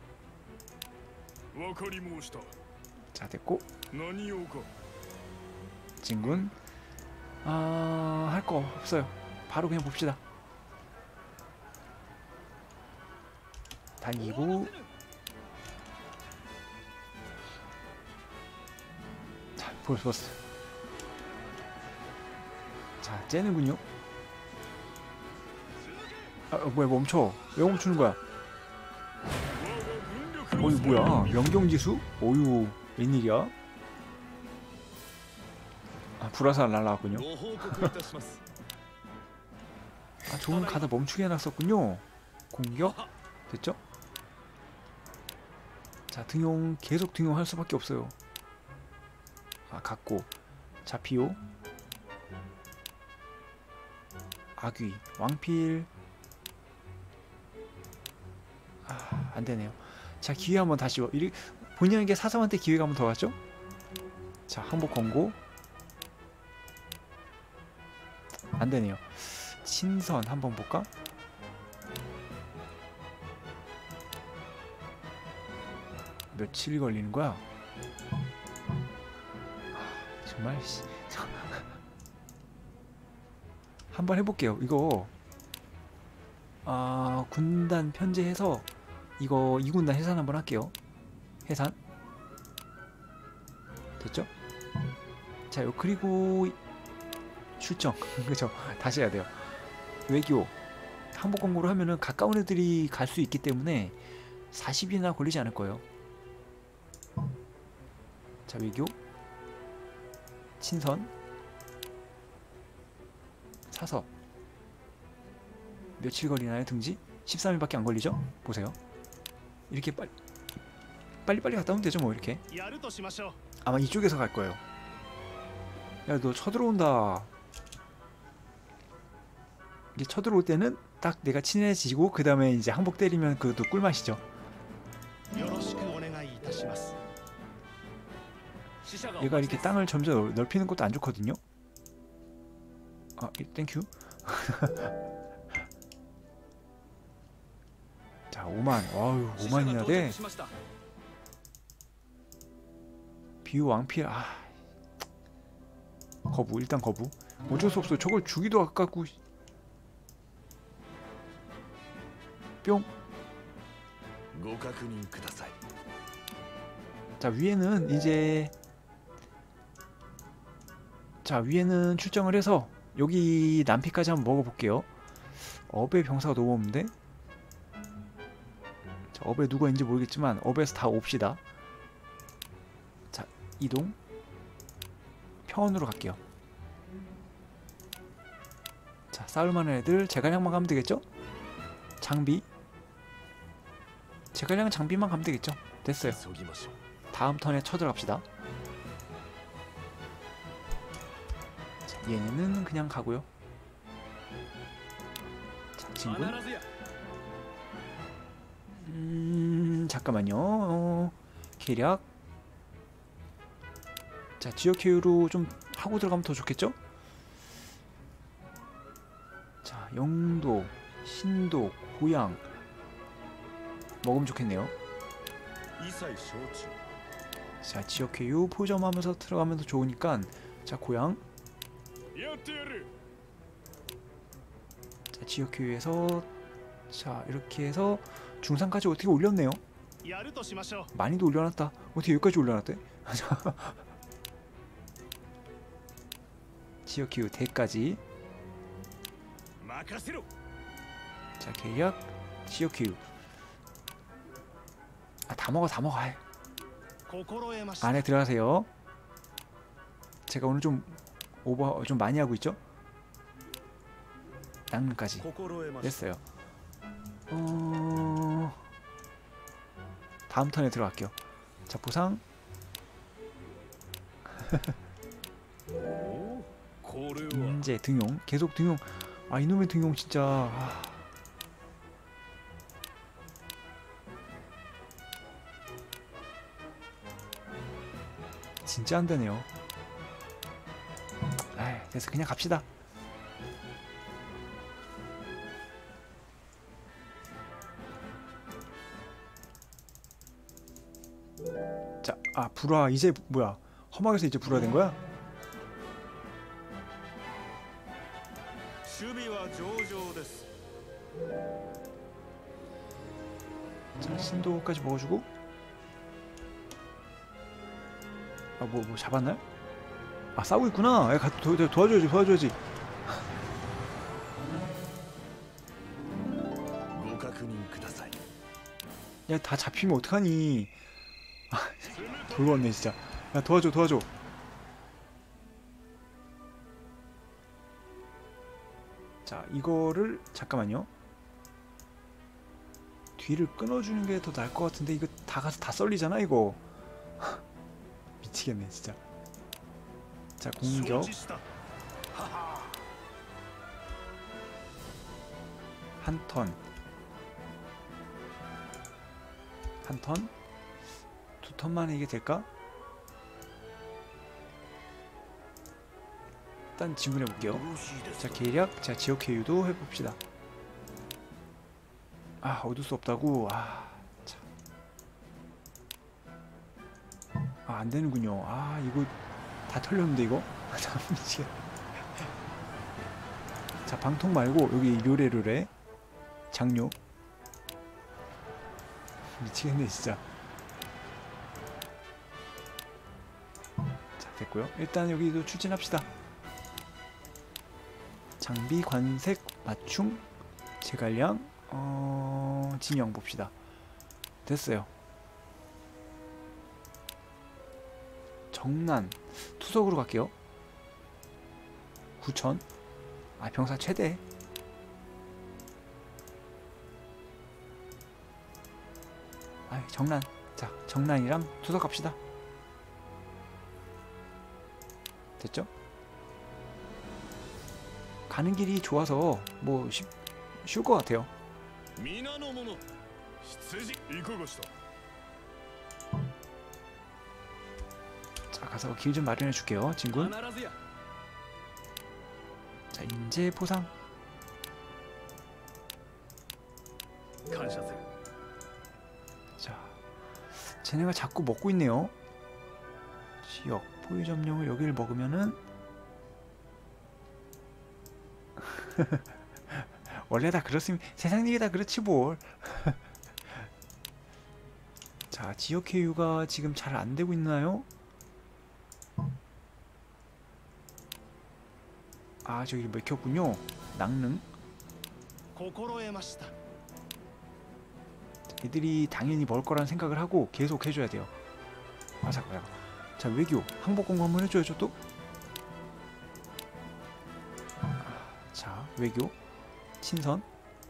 자 됐고. 진군 아... 할 거 없어요. 바로 그냥 봅시다. 다니고 자 보스 보스. 자 째는군요. 아 어, 뭐야 멈춰. 왜 멈추는 거야? 어이 뭐야 명경지수? 어유 웬일이야? 아 불화살 날라왔군요. 아 좋은 가다 멈추게 해놨었군요. 공격 됐죠? 자 등용 계속 등용할 수밖에 없어요. 아 갖고 자 비오 아귀 왕필 아 안되네요. 자 기회 한번 다시 이리 본인에게 사sam한테 기회가 한번 더 갔죠? 자 항복 권고 안되네요. 친선 한번 볼까? 며칠 걸리는 거야? 아, 정말 한번 해볼게요. 이거 아 군단 편제해서 이거 이 군단 해산 한번 할게요. 해산 됐죠? 자 그리고 출정 그죠? 다시 해야 돼요. 외교 항복 권고를 하면은 가까운 애들이 갈 수 있기 때문에 사십 일이나 걸리지 않을 거예요. 자 외교 친선 사서 며칠 걸리나요? 등지? 십삼 일밖에 안 걸리죠? 보세요. 이렇게 빨리 빨리빨리 갔다 오면 되죠 뭐 이렇게. 아마 이쪽에서 갈 거예요. 야 너 쳐들어온다. 이게 쳐들어올 때는 딱 내가 친해지고 그 다음에 이제 항복 때리면 그것도 꿀맛이죠. 얘가 이렇게 땅을 점점 넓히는 것도 안 좋거든요. 아, 땡큐. 자, 오만. 와우, 오만이나 돼. 비유 왕필. 아, 거부. 일단 거부. 어쩔 수 없어. 저걸 주기도 아깝고. 뿅. 자, 위에는 이제 자 위에는 출정을 해서 여기 남피까지 한번 먹어볼게요. 업에 병사가 너무 없는데? 자, 업에 누가 있는지 모르겠지만 업에서 다 옵시다. 자 이동 평원으로 갈게요. 자 싸울만한 애들 제갈량만 가면 되겠죠? 장비 제갈량 장비만 가면 되겠죠? 됐어요. 다음 턴에 쳐들어갑시다. 자, 얘는 그냥 가고요. 자, 진군. 음, 잠깐만요. 어, 계략. 자, 지역 효율로 좀 하고 들어가면 더 좋겠죠? 자, 영도, 신도, 고양 먹으면 좋겠네요. 자, 지역 효율 포점하면서 들어가면서 좋으니까 자, 고양. 자, 지역 효율에서 자, 이렇게 해서 중상까지 어떻게 올렸네요. 많이도 올려놨다. 어떻게 여기까지 올려놨대? 지역 효율 대까지. 자, 계약 지역 효율. 아, 다 먹어 다 먹어. 아이. 心得ました 안에 들어가세요. 제가 오늘 좀 오버 좀 많이 하고 있죠? 낭능까지 心得ました 됐어요. 어... 다음 턴에 들어갈게요. 자, 보상. おおこれは 인제 등용 계속 등용. 아, 이놈의 등용 진짜. 아. 진짜 안 되네요. 아이, 됐어. 그냥 갑시다. 자, 아, 불화 이제 뭐야? 험하게서 이제 불화 된 거야? 守備は上々です 자, 신도까지 먹어주고. 아, 뭐, 뭐 잡았나요? 아, 싸우고 있구나. 야, 가, 도, 도, 도와줘야지, 도와줘야지. ご確認ください 야, 다 잡히면 어떡하니? 아, 돌겠네 진짜. 야, 도와줘, 도와줘. 자, 이거를 잠깐만요. 뒤를 끊어주는 게 더 나을 것 같은데 이거 다 가서 다 썰리잖아 이거. 미치겠네 진짜. 자, 공격 承知したはは 한 턴, 한 턴, 두 턴만에 이게 될까? 일단 질문해 볼게요. よろしいです 자, か 계략, 자, 지역 회유도 해봅시다. 아, 얻을 수 없다고. 아, 참. 아, 안 되는군요. 아, 이거 다 털렸는데 이거. 참 미치겠. 자, 방통 말고 여기 료레료레 장료. 미치겠네 진짜. 자, 됐고요. 일단 여기도 추진합시다. 장비, 관색, 맞춤, 제갈량, 어... 진영 봅시다. 됐어요. 정난, 투석으로 갈게요. 구천. 아, 병사 최대. 아, 정난. 자, 정난이랑 투석 갑시다. 됐죠? 가는 길이 좋아서 뭐 쉽, 쉬울 것 같아요. 皆の者羊いかがした 자, 가서 길 좀 마련해 줄게요, 진군. 必ずや 자, 인재 포상. 感謝する 자, 쟤네가 자꾸 먹고 있네요. 지역 포유 점령을 여기를 먹으면은 원래 다 그렇습니다. 세상 일이 다 그렇지 뭘. 자, 지역 회유가 지금 잘 안 되고 있나요? 아, 저기 맥혔군요. 낭능. 心得ました 애들이 당연히 먹을 거라는 생각을 하고 계속 해줘야 돼요. 아, 잠깐만. 자, 외교 항복 공부 한번 해줘야죠 또. 자, 외교 친선.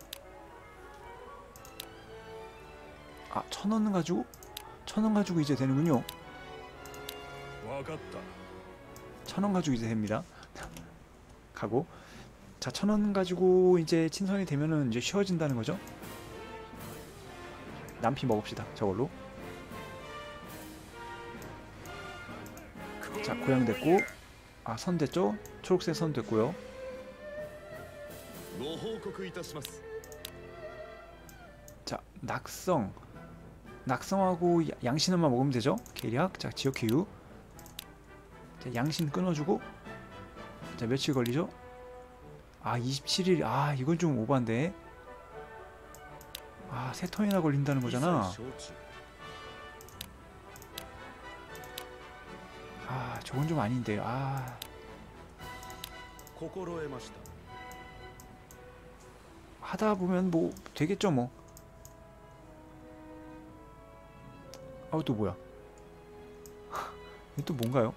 아, 천원 가지고 천원 가지고 이제 되는군요. 分かった 천원 가지고 이제 됩니다. 가고. 자, 천원 가지고 이제 친선이 되면은 이제 쉬워진다는 거죠. 남피 먹읍시다. 저걸로. 자, 고양 됐고. 아, 선 됐죠? 초록색 선 됐고요. ご報告いたします 자, 낙성. 낙성하고 야- 양신을만 먹으면 되죠? 계략. 자, 지역 회유. 자, 양신 끊어주고. 자, 며칠 걸리죠? 아, 이십칠 일. 아, 이건 좀 오반데. 아, 세 턴이나 걸린다는 거잖아. 承知 아, 저건 좀 아닌데. 아, 心得ました 하다 보면 뭐 되겠죠 뭐. 어, 또 뭐야? 이게 또 뭔가요?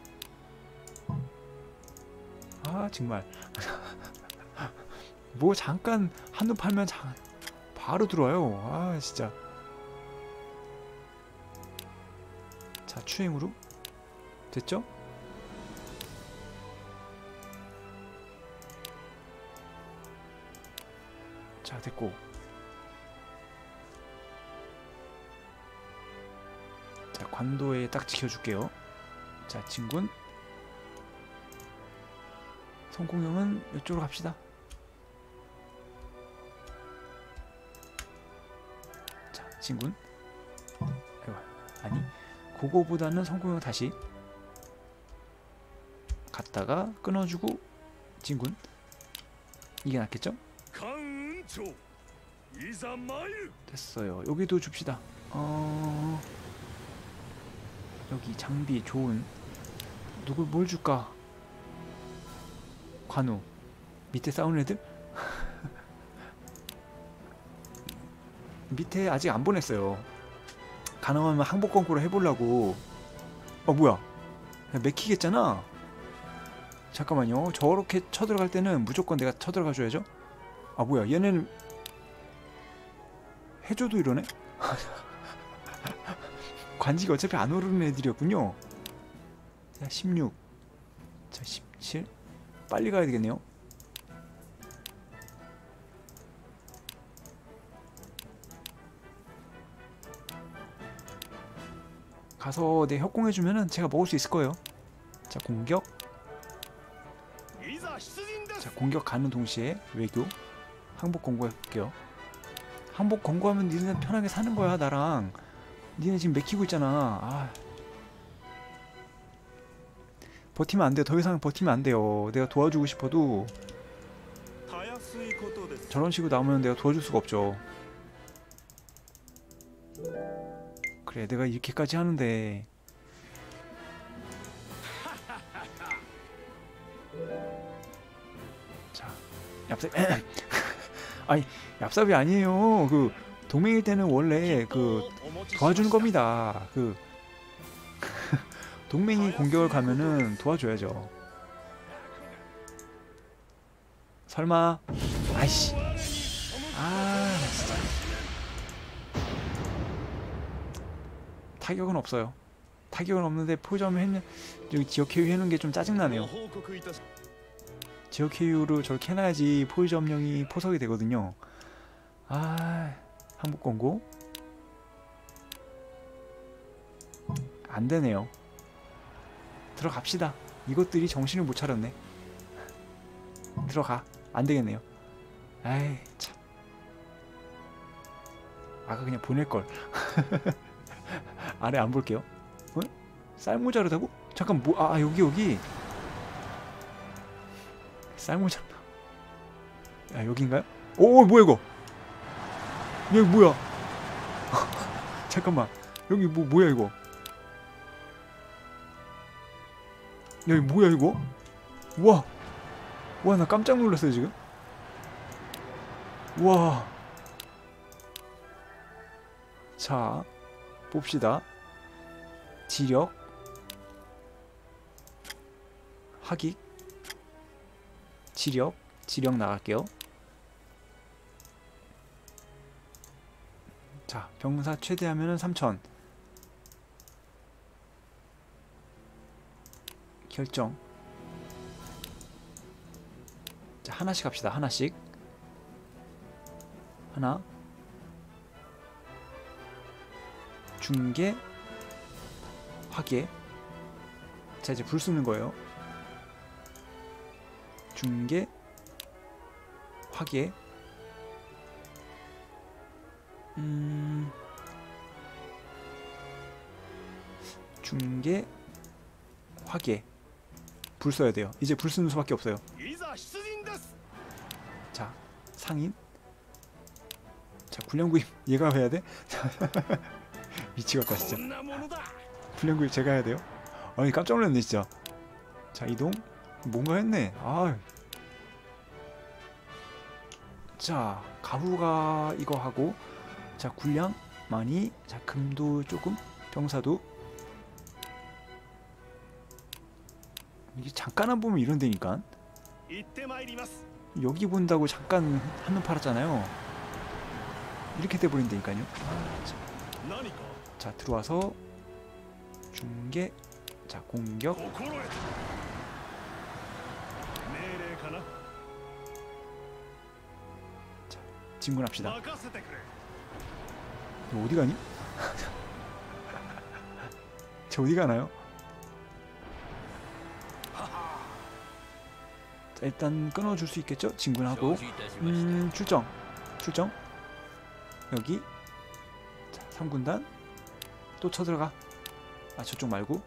아 정말 뭐 잠깐 한눈 팔면 자, 바로 들어와요. 아 진짜. 자 추행으로 됐죠? 자 됐고, 자 관도에 딱 지켜줄게요. 자 진군 성공형은 이쪽으로 갑시다. 자 진군 아이고, 아니 그거보다는 성공형 다시 갔다가 끊어주고 진군 이게 낫겠죠? 艦長いざ参る 됐어요. 여기도 줍시다. 어... 여기 장비 좋은 누굴 뭘 줄까? 관우 밑에 싸우는 애들? 밑에 아직 안 보냈어요. 가능하면 항복 건고로 해보려고. 어 뭐야? 야, 맥히겠잖아. 잠깐만요. 저렇게 쳐들어갈 때는 무조건 내가 쳐들어가 줘야죠. 아 뭐야? 얘네는 해줘도 이러네? 관지가 어차피 안 오르는 애들이었군요. 자 십육, 자 십칠. 빨리 가야 되겠네요. 가서 내 협공해주면은 제가 먹을 수 있을 거예요. 자 공격. いざ出陣です 자 공격 가는 동시에 외교 항복 권고해볼게요. 항복 권고하면 니네 편하게 사는 거야. 나랑 니네 지금 맥히고 있잖아. 아. 버티면 안 돼요. 더 이상 버티면 안 돼요. 내가 도와주고 싶어도 たやすいことです 저런 식으로 나오면 내가 도와줄 수가 없죠. 그래 내가 이렇게까지 하는데. 자 얍삽 아니 얍삽이 아니에요. 그 동맹일 때는 원래 그 도와주는 겁니다. 그 동맹이 공격을 가면은 도와줘야죠. 설마. 아이씨. 아 진짜. 타격은 없어요. 타격은 없는데 포점을 했는 여기 지역 회유 해놓은 게 좀 짜증나네요. 報告いたし 지역 회유를 저렇게 해놔야지 포위 점령이 포석이 되거든요. 아 항복 권고 안 되네요. 들어갑시다. 이것들이 정신을 못 차렸네. 들어가. 안 되겠네요. 아이 참. 아까 그냥 보낼 걸. 아래 안 볼게요. 어? 쌀모자르다고? 잠깐 뭐? 아 여기 여기. 쌀모자. 야 여긴가요? 오 뭐야 이거? 여기 뭐야? 잠깐만. 여기 뭐 뭐야 이거? 여기 뭐야 이거? 와, 와 나 깜짝 놀랐어요 지금. 와. 자 봅시다. 지력, 학익, 지력, 지력 나갈게요. 자 병사 최대하면은 삼천. 결정. 자 하나씩 합시다. 하나씩. 하나. 중계. 화계. 자 이제 불 쓰는 거예요. 중계. 화계. 음. 중계. 화계. 불 써야 돼요. 이제 불 쓰는 수밖에 없어요. いざ出陣です 자 상인. 자 군량구입 얘가 해야 돼? 미치겠다 こ 진짜. んなものだ 군량구입 제가 해야 돼요? 아니 깜짝 놀랐네 진짜. 자 이동. 뭔가 했네. 아. 자 가후가 이거 하고. 자 군량 많이. 자 금도 조금. 병사도 이게 잠깐 안 보면 이런 데니까 行ってまいります 여기 본다고 잠깐 한눈 팔았잖아요. 이렇게 돼버린다니까요. 아, 자, 何か 자 들어와서 중계 자 공격 心得た命令かな 진군합시다. 任せてくれ 너 어디 가니? 저 어디 가나요? 자, 일단 끊어줄 수 있겠죠? 진군하고 음 출정 출정 여기 자 삼 군단 또 쳐들어가. 아 저쪽 말고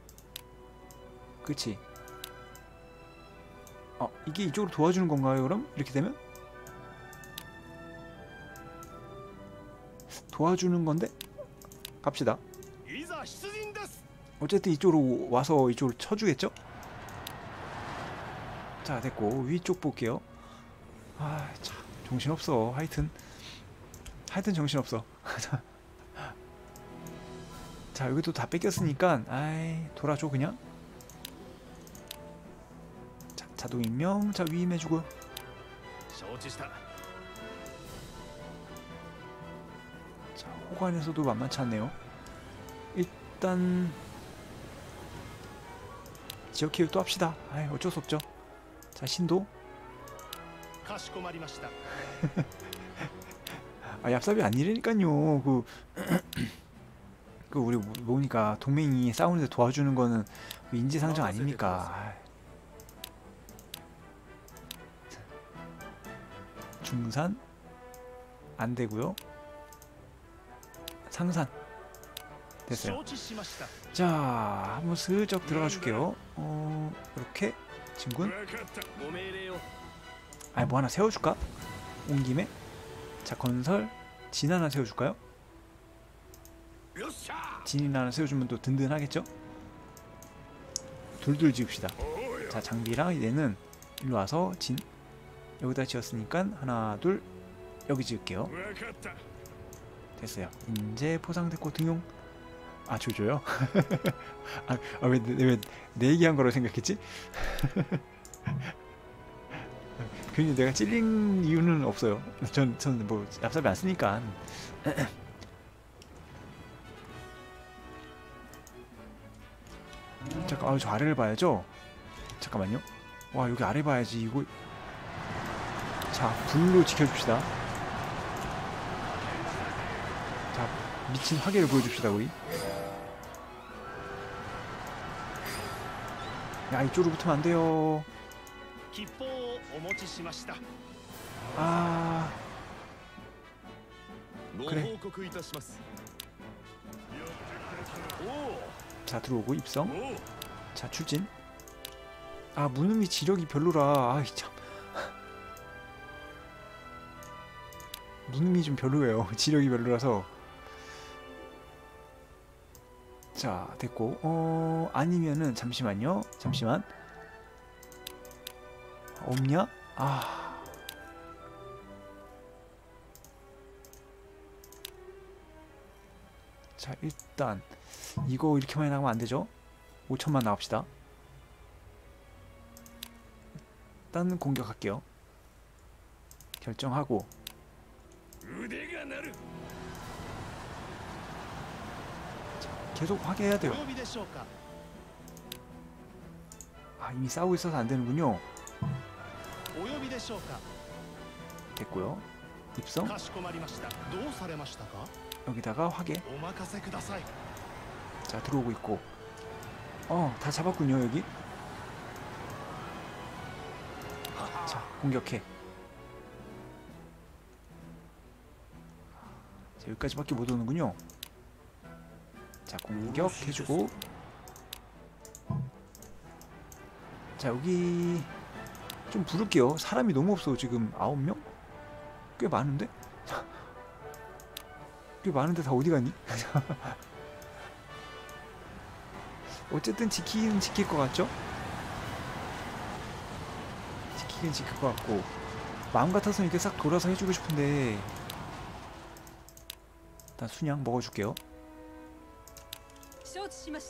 그치. 어 이게 이쪽으로 도와주는 건가요 그럼? 이렇게 되면? 도와주는 건데? 갑시다. いざ出陣です 어쨌든 이쪽으로 와서 이쪽으로 쳐주겠죠? 자 됐고 위쪽 볼게요. 아 참 정신없어. 하여튼 하여튼 정신없어. 자 여기도 다 뺏겼으니까 아이 돌아줘 그냥. 자 자동 임명. 자 위임해주고. 承知した 자 호관에서도 만만치 않네요. 일단 지역 기획 또 합시다. 아이 어쩔 수 없죠. 자 신도. かしこまりました 아 얍삽이 아니라니까요. 그, 그 우리 뭐니까 동맹이 싸우는데 도와주는 거는 인지상정 아닙니까? 아이. 중산 안 되고요. 상산 됐어요. 承知しました 자 한번 슬쩍 들어가 줄게요. 어 이렇게 진군. 分かったご命令を 아니 뭐 하나 세워줄까? 온 김에 자 건설 진 하나 세워줄까요? よっしゃ 진이나 하나 세워주면 또 든든하겠죠? 둘둘 지읍시다. おうよ 자 장비랑 얘는 일로 와서 진 여기다 지었으니까 하나 둘 여기 지을게요. 分かった 됐어요. 이제 포상됐고 등용. 아 조조요? 아왜왜 내 얘기한 거로 생각했지? 괜히 내가 찔린 이유는 없어요. 전 전 뭐 얍삽이 안 쓰니까. 잠깐 아, 저 아래를 봐야죠. 잠깐만요. 와 여기 아래 봐야지 이거. 자 불로 지켜줍시다. 자 미친 화개를 보여줍시다 우리. 야 이쪽으로 붙으면 안 돼요. 吉報をお持ちしました 아 ご 그래 報告いたしますお 자 들어오고 입성. おお 자 출진. 아 무능이 지력이 별로라. 아이 참. 무능이 좀 별로예요. 지력이 별로라서. 자 됐고 어 아니면은 잠시만요. 잠시만. 없냐? 아. 자 일단 이거 이렇게 많이 나가면 안 되죠? 오천만 나갑시다. 일단 공격할게요. 결정하고 腕が鳴る 계속 화개해야 お 돼요. 呼びでしょうか 아 이미 싸우고 있어서 안 되는군요. お呼びでしょうか 됐고요. 입성. かしこまりましたどうされましたか 여기다가 화개. お任せください 자 들어오고 있고. 어 다 잡았군요 여기. 자 공격해. 자 여기까지밖에 못 오는군요. 자 공격해주고. 자 여기 좀 부를게요. 사람이 너무 없어 지금. 아홉 명? 꽤 많은데? 꽤 많은데 다 어디 갔니? 어쨌든 지키긴 지킬 것 같죠? 지키긴 지킬 것 같고 마음 같아서는 이렇게 싹 돌아서 해주고 싶은데 일단 순양 먹어줄게요. 承知しました。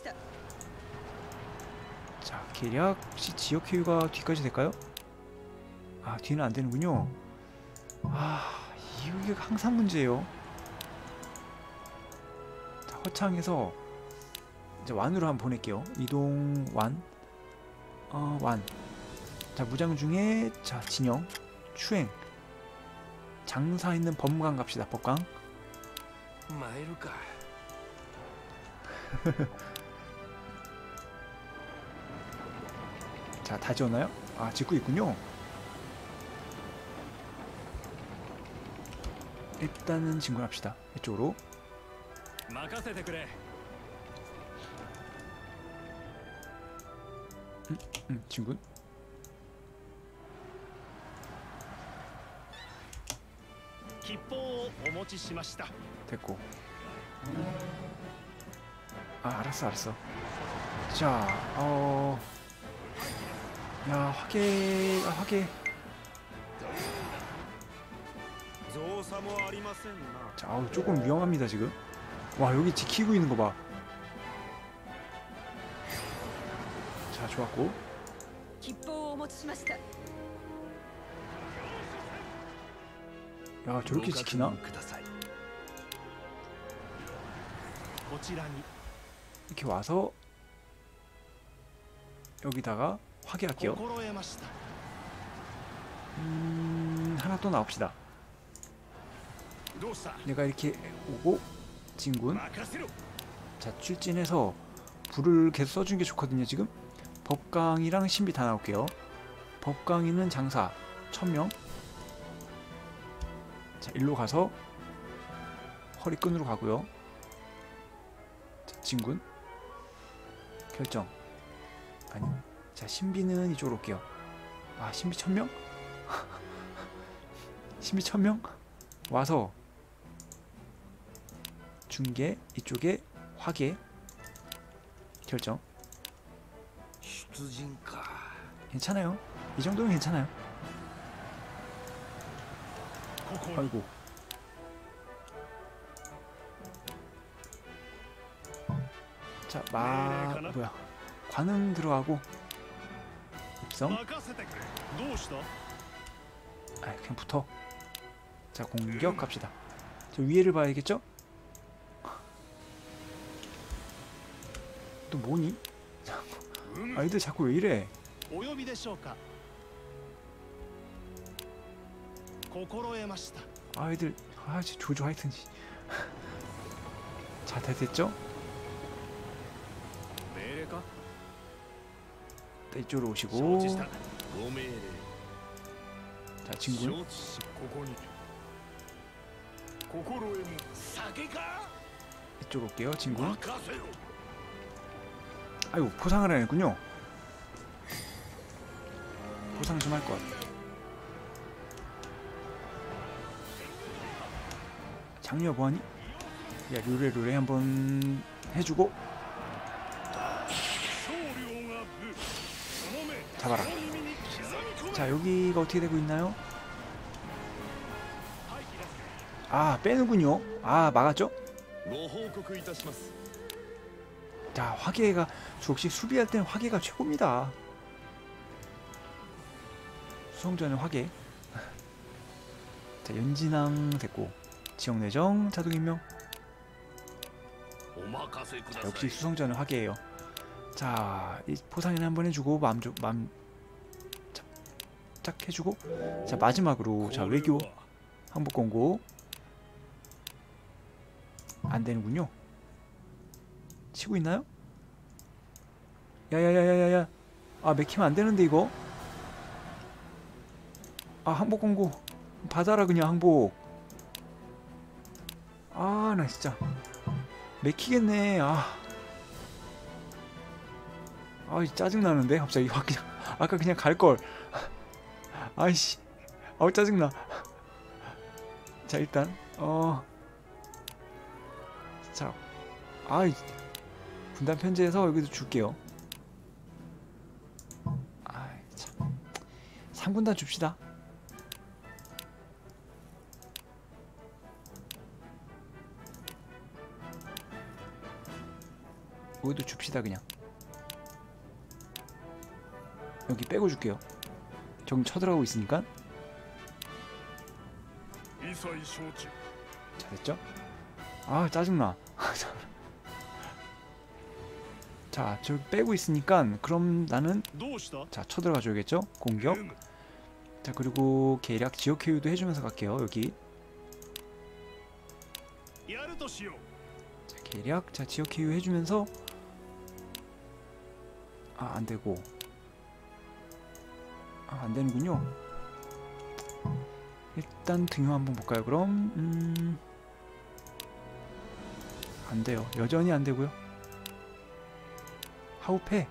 자, 계략 혹시 지역 회유가 뒤까지 될까요? 아, 뒤는 안 되는군요. 아, 이게 항상 문제예요. 자, 허창에서 이제 완으로 한번 보낼게요. 이동 완, 어, 완. 자, 무장 중에 자 진영, 추행, 장사 있는 법관 갑시다. 법관. 마이루까. 자, 다 지었나요? 아, 짓고 있군요. 일단은 진군합시다. 이쪽으로. 任せてくれ。 음, 진군. 기포をお持ちしました。 됐고. 아, 알았어, 알았어. 자, 어, 야, 화계, 아, 화계. 造作もありませんな。 자, 아우, 조금 위험합니다 지금. 와, 여기 지키고 있는 거 봐. 자, 좋았고. 吉報をお持ちしました。 야, 저렇게 지키나? ください。こちらに。 이렇게 와서 여기다가 화계할게요. 心得ました。 음, 하나 또 나옵시다. どうした。 내가 이렇게 오고 진군. 任せろ。 자, 출진해서 불을 계속 써주는 게 좋거든요 지금. 법강이랑 신비 다 나올게요. 법강이는 장사 천명. 자, 일로 가서 허리끈으로 가고요. 자, 진군 결정. 아니, 자, 신비는 이쪽으로 올게요. 아, 신비 천명? 신비 천명? 와서 중계 이쪽에 화계 결정. 出陣か。 괜찮아요. 이 정도면 괜찮아요. ここに。 아이고. 자, 마 뭐야? 관음 들어가고 입성. 任せてくれ。どうした。 아, 그냥 붙어. 자, 공격 갑시다. 저 위에를 봐야겠죠? 또 뭐니? 아이들 자꾸 왜 이래? お呼びでしょうか。心得ました。 아이들, 아, 진짜 조조 하여튼. 자, 다 됐죠? 命令か。 네, 이쪽으로 承 오시고. 知した。ご命令。 자, 진군. 承知し、ここに。心得も。酒か。 이쪽으로 올게요. 진군. 任せろ。 아이고, 포상을 안 했군요. 포상 좀 할 것. 장녀 뭐하니? 야, 르레 르레 한번 해주고. 잡아라. 자, 여기가 어떻게 되고 있나요? 아, 빼는군요. 아, 막았죠? ご報告いたします。 자, 화계가 역시 수비할 때는 화계가 최고입니다. 수성전의 화계. 자, 연진왕 됐고 지역내정 자동임명. お任せくだ 자, さい。 역시 수성전의 화계예요. 자, 이 포상이나 한번 해주고 마음 좀 마음 짝, 짝 해주고. 자, 마지막으로 자, 외교 항복 공고. 안 되는군요. 치고 있나요? 야야야야야야. 아, 맥히면 안 되는데 이거. 아, 항복 공고 받아라 그냥 항복. 아, 나 진짜 맥히겠네. 아, 아, 짜증 나는데 갑자기 확 그냥 아까 그냥 갈 걸. 아이씨, 아우 짜증나. 자, 일단 어, 자, 아이. 분단 편지에서 여기도 줄게요. 아이 참. 삼 군단 줍시다. 여기도 줍시다 그냥. 여기 빼고 줄게요. 저기 쳐들어가고 있으니까. 一切承知 자 됐죠? 아 짜증나. 자 저기 빼고 있으니까 그럼 나는 どうした 자 쳐들어가 줘야겠죠? 공격. うむ 자 그리고 계략 지역 회유도 해주면서 갈게요. 여기. やるとしよう 자 계략 자 지역 회유 해주면서 아 안되고 아 안되는군요. 일단 등유 한번 볼까요 그럼. 음... 안돼요. 여전히 안되고요. 하우페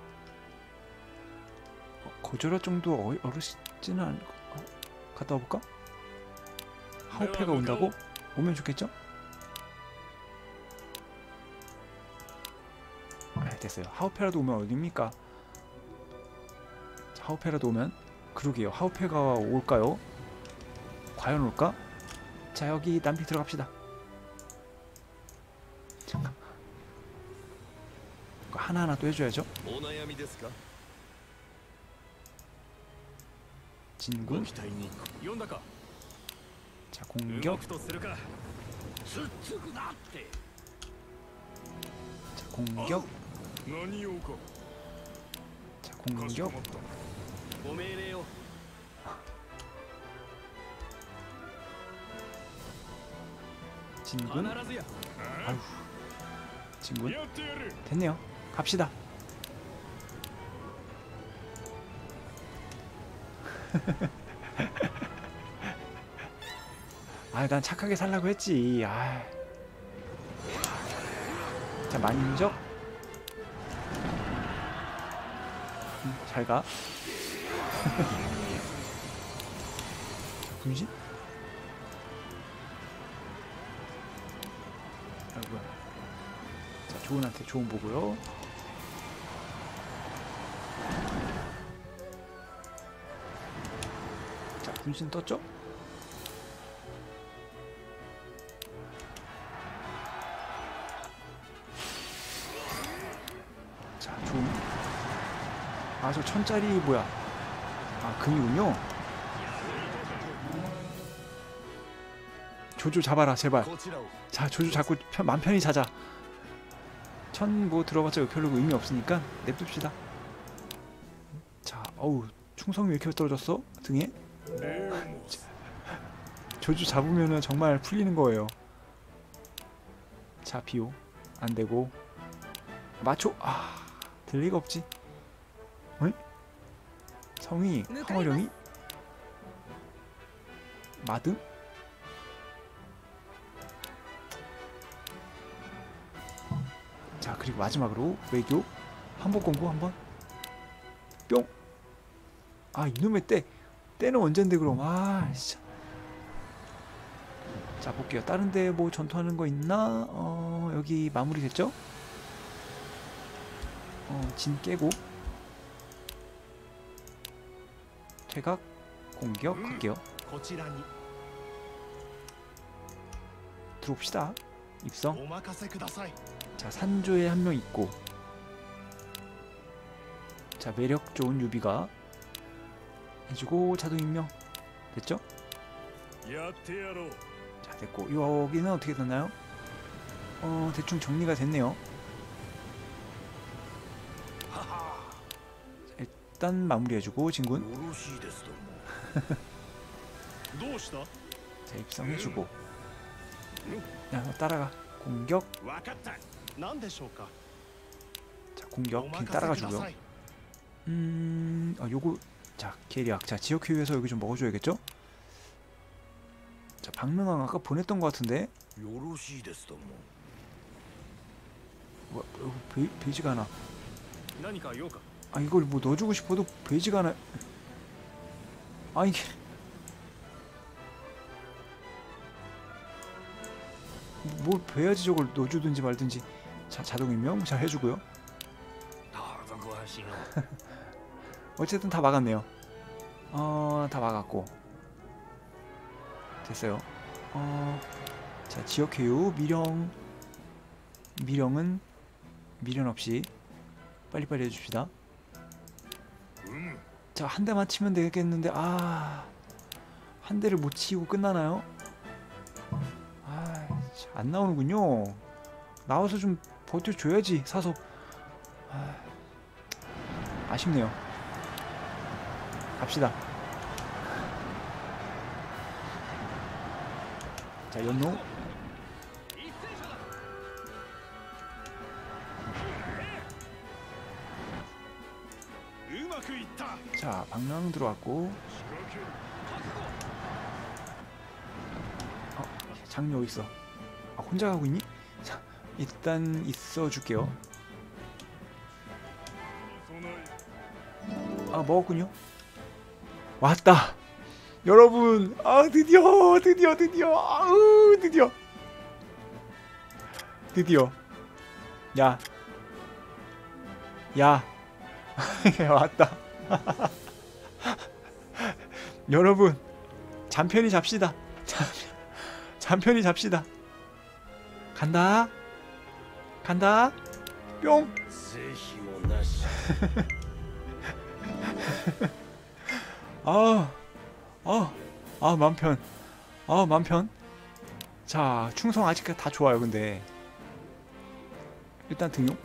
어, 거절할 정도 어, 어렵지는 않을 거. 어, 갔다 와볼까? 하우페가 온다고? 오면 좋겠죠? 아, 됐어요. 하우페라도 오면 어딥니까? 자, 하우페라도 오면 그러게요. 하우페가 올까요? 과연 올까? 자 여기 남피 들어갑시다. 잠깐 이거 하나하나 또 해줘야죠. お悩みですか 진군 ご期待に読んだか 자 動 공격 くとするかつっつくなって 자 공격 何用か 자 かしこ 공격 まったご命令を 진군 必ずや 아유 진군 やってやる 됐네요. 갑시다. 아, 난 착하게 살라고 했지. 아. 자, 만적. 음, 잘 가. 자, 분신. 아이고야. 자, 조은한테 조은 보고요. 자, 분신 떴죠? 자, 조은. 아, 저 천짜리 뭐야? 아, 금이군요. 조조 잡아라, 제발. こちらを 자, 조조 잡고 편, 맘 편히 자자. 천 뭐 들어봤자 별로 의미 없으니까 냅둡시다. 자, 어우, 충성이 왜 이렇게 떨어졌어? 등에? 礼を申す 조조 잡으면은 정말 풀리는 거예요. 자, 비오. 안 되고. 마초. 아, 될 리가 없지. 어이? 성이, 황어령이? 마등? 자, 그리고 마지막으로 외교 한복 공고 한번 뿅. 아, 이놈의 때 때는 언젠데 그럼. 아 진짜. 자, 볼게요. 다른 데 뭐 전투하는 거 있나? 어, 여기 마무리 됐죠? 어, 진 깨고 퇴각 공격 할게요. こちらに 들어옵시다. 입성. お任せください 자, 산조에 한 명 있고. 자, 매력 좋은 유비가 해주고 자동 임명 됐죠? やってやろう 자, 됐고. 여기는 어떻게 됐나요? 어, 대충 정리가 됐네요. 자, 일단 마무리해주고 진군. よろしいですともどうした 자, 입성해주고. 야, 너 따라가. 공격. わかった何でしょうか 자, 공격. お 빈 任せく 따라가 だ 주고요. さい 음, 아, 요거. 자, 계략. 자, 지역 효유에서 여기 좀 먹어줘야겠죠? 자, 박능왕 아까 보냈던 것 같은데. よろしいですとも 뭐, 어, 베, 베이지가 하나. 何か用か 아, 이걸 뭐 넣어주고 싶어도 베이지가 하나. 아, 이게. 뭘 배야지 저걸 넣어주든지 말든지. 자, 자동 임명 잘 해주고요. どうぞご安心を 어쨌든 다 막았네요. 어, 다 막았고. 됐어요. 어, 자, 지역 회유 미령. 미령은 미련 없이 빨리빨리 해줍시다. うむ 자, 한 대만 치면 되겠는데 아, 한 대를 못 치고 끝나나요? 아, 참, 안 나오는군요. 나와서 좀 버텨줘야지 사서. 아, 아쉽네요. 갑시다. 자, 연노. うまくいった 자, 방랑 들어왔고. 仕掛ける 어, 장녀 어디 있어? 아, 혼자 가고 있니? 자, 일단 있어 줄게요. 備え 아, 먹었군요. 왔다. 여러분, 아, 드디어, 드디어, 드디어, 아우, 드디어, 드디어. 야, 야, 왔다. 여러분, 잠편히 잡시다. 잠, 잠편히 잡시다. 간다, 간다, 뿅. 是非もなし 아, 아, 아, 맘편. 아, 맘편. 자, 충성 아직 다 좋아요, 근데. 일단 등용.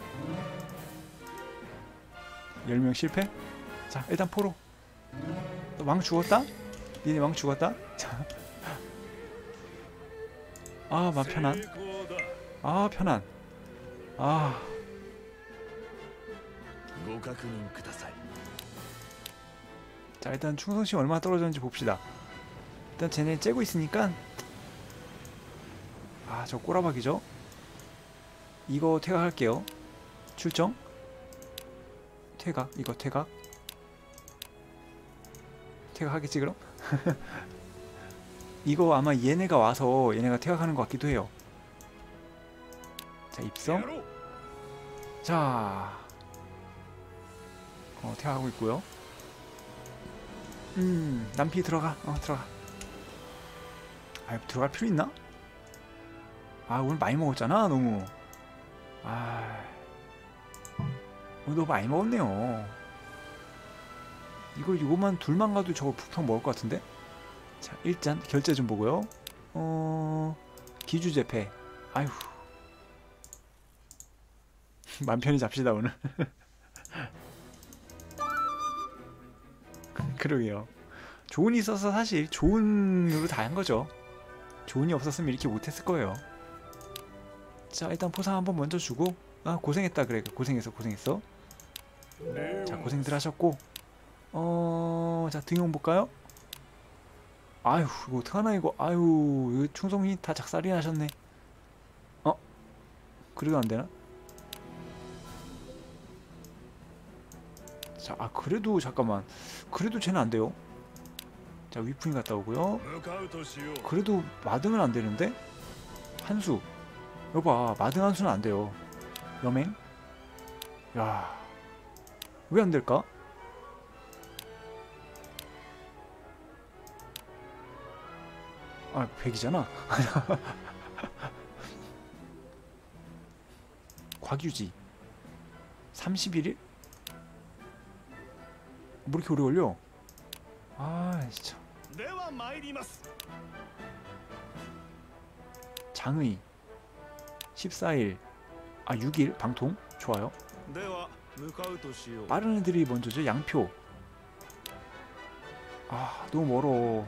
열 명 실패. 자, 일단 포로. 너 왕 죽었다? 니네 왕 죽었다? 자. 아, 맘 편안. 成功だ 아, 편안. 아, ご確認ください 자, 일단 충성심 얼마나 떨어졌는지 봅시다. 일단 쟤네 째고 있으니까. 아, 저 꼬라박이죠? 이거 퇴각할게요. 출정. 퇴각. 이거 퇴각. 퇴각하겠지 그럼? 이거 아마 얘네가 와서 얘네가 퇴각하는 것 같기도 해요. 자, や 입성. ろう 자, 어, 퇴각하고 있고요. 음, 남피 들어가. 어, 들어가. 아, 들어갈 필요 있나? 아, 오늘 많이 먹었잖아, 너무. 아, 오늘 너무 많이 먹었네요. 이거 이거만 둘만 가도 저거 푹푹 먹을 것 같은데? 자, 일단 결제 좀 보고요. 어, 기주제패. 아휴. 맘 편히 잡시다 오늘. 그러게요. 조은이 있어서 사실 조은으로 다 한 거죠. 조은이 없었으면 이렇게 못했을 거예요. 자, 일단 포상 한번 먼저 주고. 아, 고생했다 그래. 고생했어 고생했어. 자, 고생들 하셨고. 어, 자, 등용 볼까요? 아유, 이거 어떡하나 이거. 아유, 이거 충성이 다 작살이 나셨네. 어? 그래도 안 되나? 자, 아, 그래도 잠깐만. 그래도 쟤는 안 돼요. 자, 위풍이 갔다 오고요. 向かうとしよう 그래도 마등은 안 되는데? 한수. 여봐, 마등 한수는 안 돼요. 여맹? 야, 왜 안 될까? 아, 백이잖아. 곽유지. 삼십일 일? 뭐 이렇게 오래 걸려? 아, 진짜. では参ります 장의. 십사 일. 아, 육 일 방통. 좋아요. では向かうとしよう 빠른 애들이 먼저죠. 양표. 아, 너무 멀어.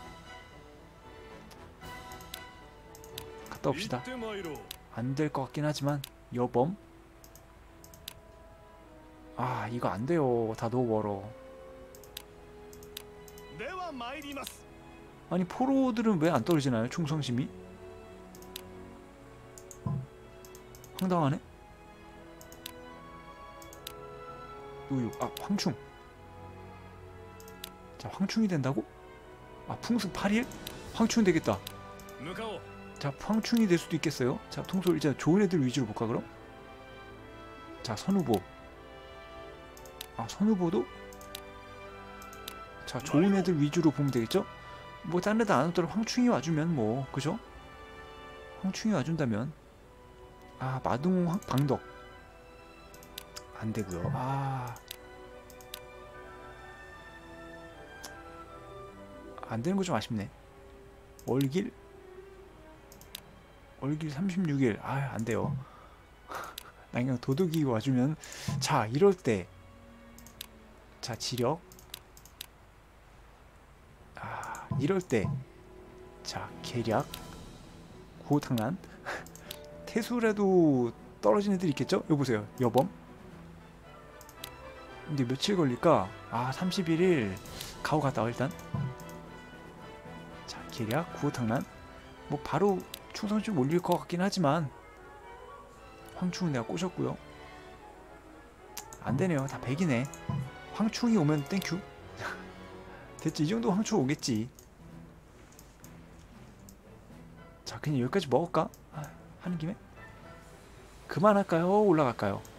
갔다 行 옵시다. って参ろう 안 될 것 같긴 하지만 여범. 아, 이거 안 돼요. 다 너무 멀어. では参ります 아니, 포로들은 왜 안 떨어지나요? 충성심이? 황당하네. 노육. 아, 황충. 자, 황충이 된다고? 아, 풍습 팔 일? 황충 되겠다. 向かおう 자, 황충이 될 수도 있겠어요. 자, 통솔 이제 좋은 애들 위주로 볼까 그럼? 자, 선후보. 아, 선후보도? 자, 좋은 애들 위주로 보면 되겠죠? 뭐 딴 애들 안 오더라도 황충이 와주면 뭐, 그죠? 황충이 와준다면. 아, 마등 황- 방덕. 안 되고요. 아. 안 되는 거 좀 아쉽네. 월길? 월길 삼십육 일. 아, 안 돼요. 나 그냥 도둑이 와주면. 자, 이럴 때. 자, 지력. 아, 이럴 때. 자, 계략. 구호탕란. 태수라도 떨어진 애들 있겠죠? 여기 보세요. 여범. 근데 며칠 걸릴까? 아, 삼십일 일. 가오 갔다 와, 일단. 자, 계략. 구호탕란. 뭐 바로 충성심 올릴 것 같긴 하지만 황충은 내가 꼬셨고요. 안되네요. 다 백이네. 황충이 오면 땡큐. 됐지. 이 정도 황충 오겠지. 자, 그냥 여기까지 먹을까? 아, 하는 김에 그만할까요? 올라갈까요?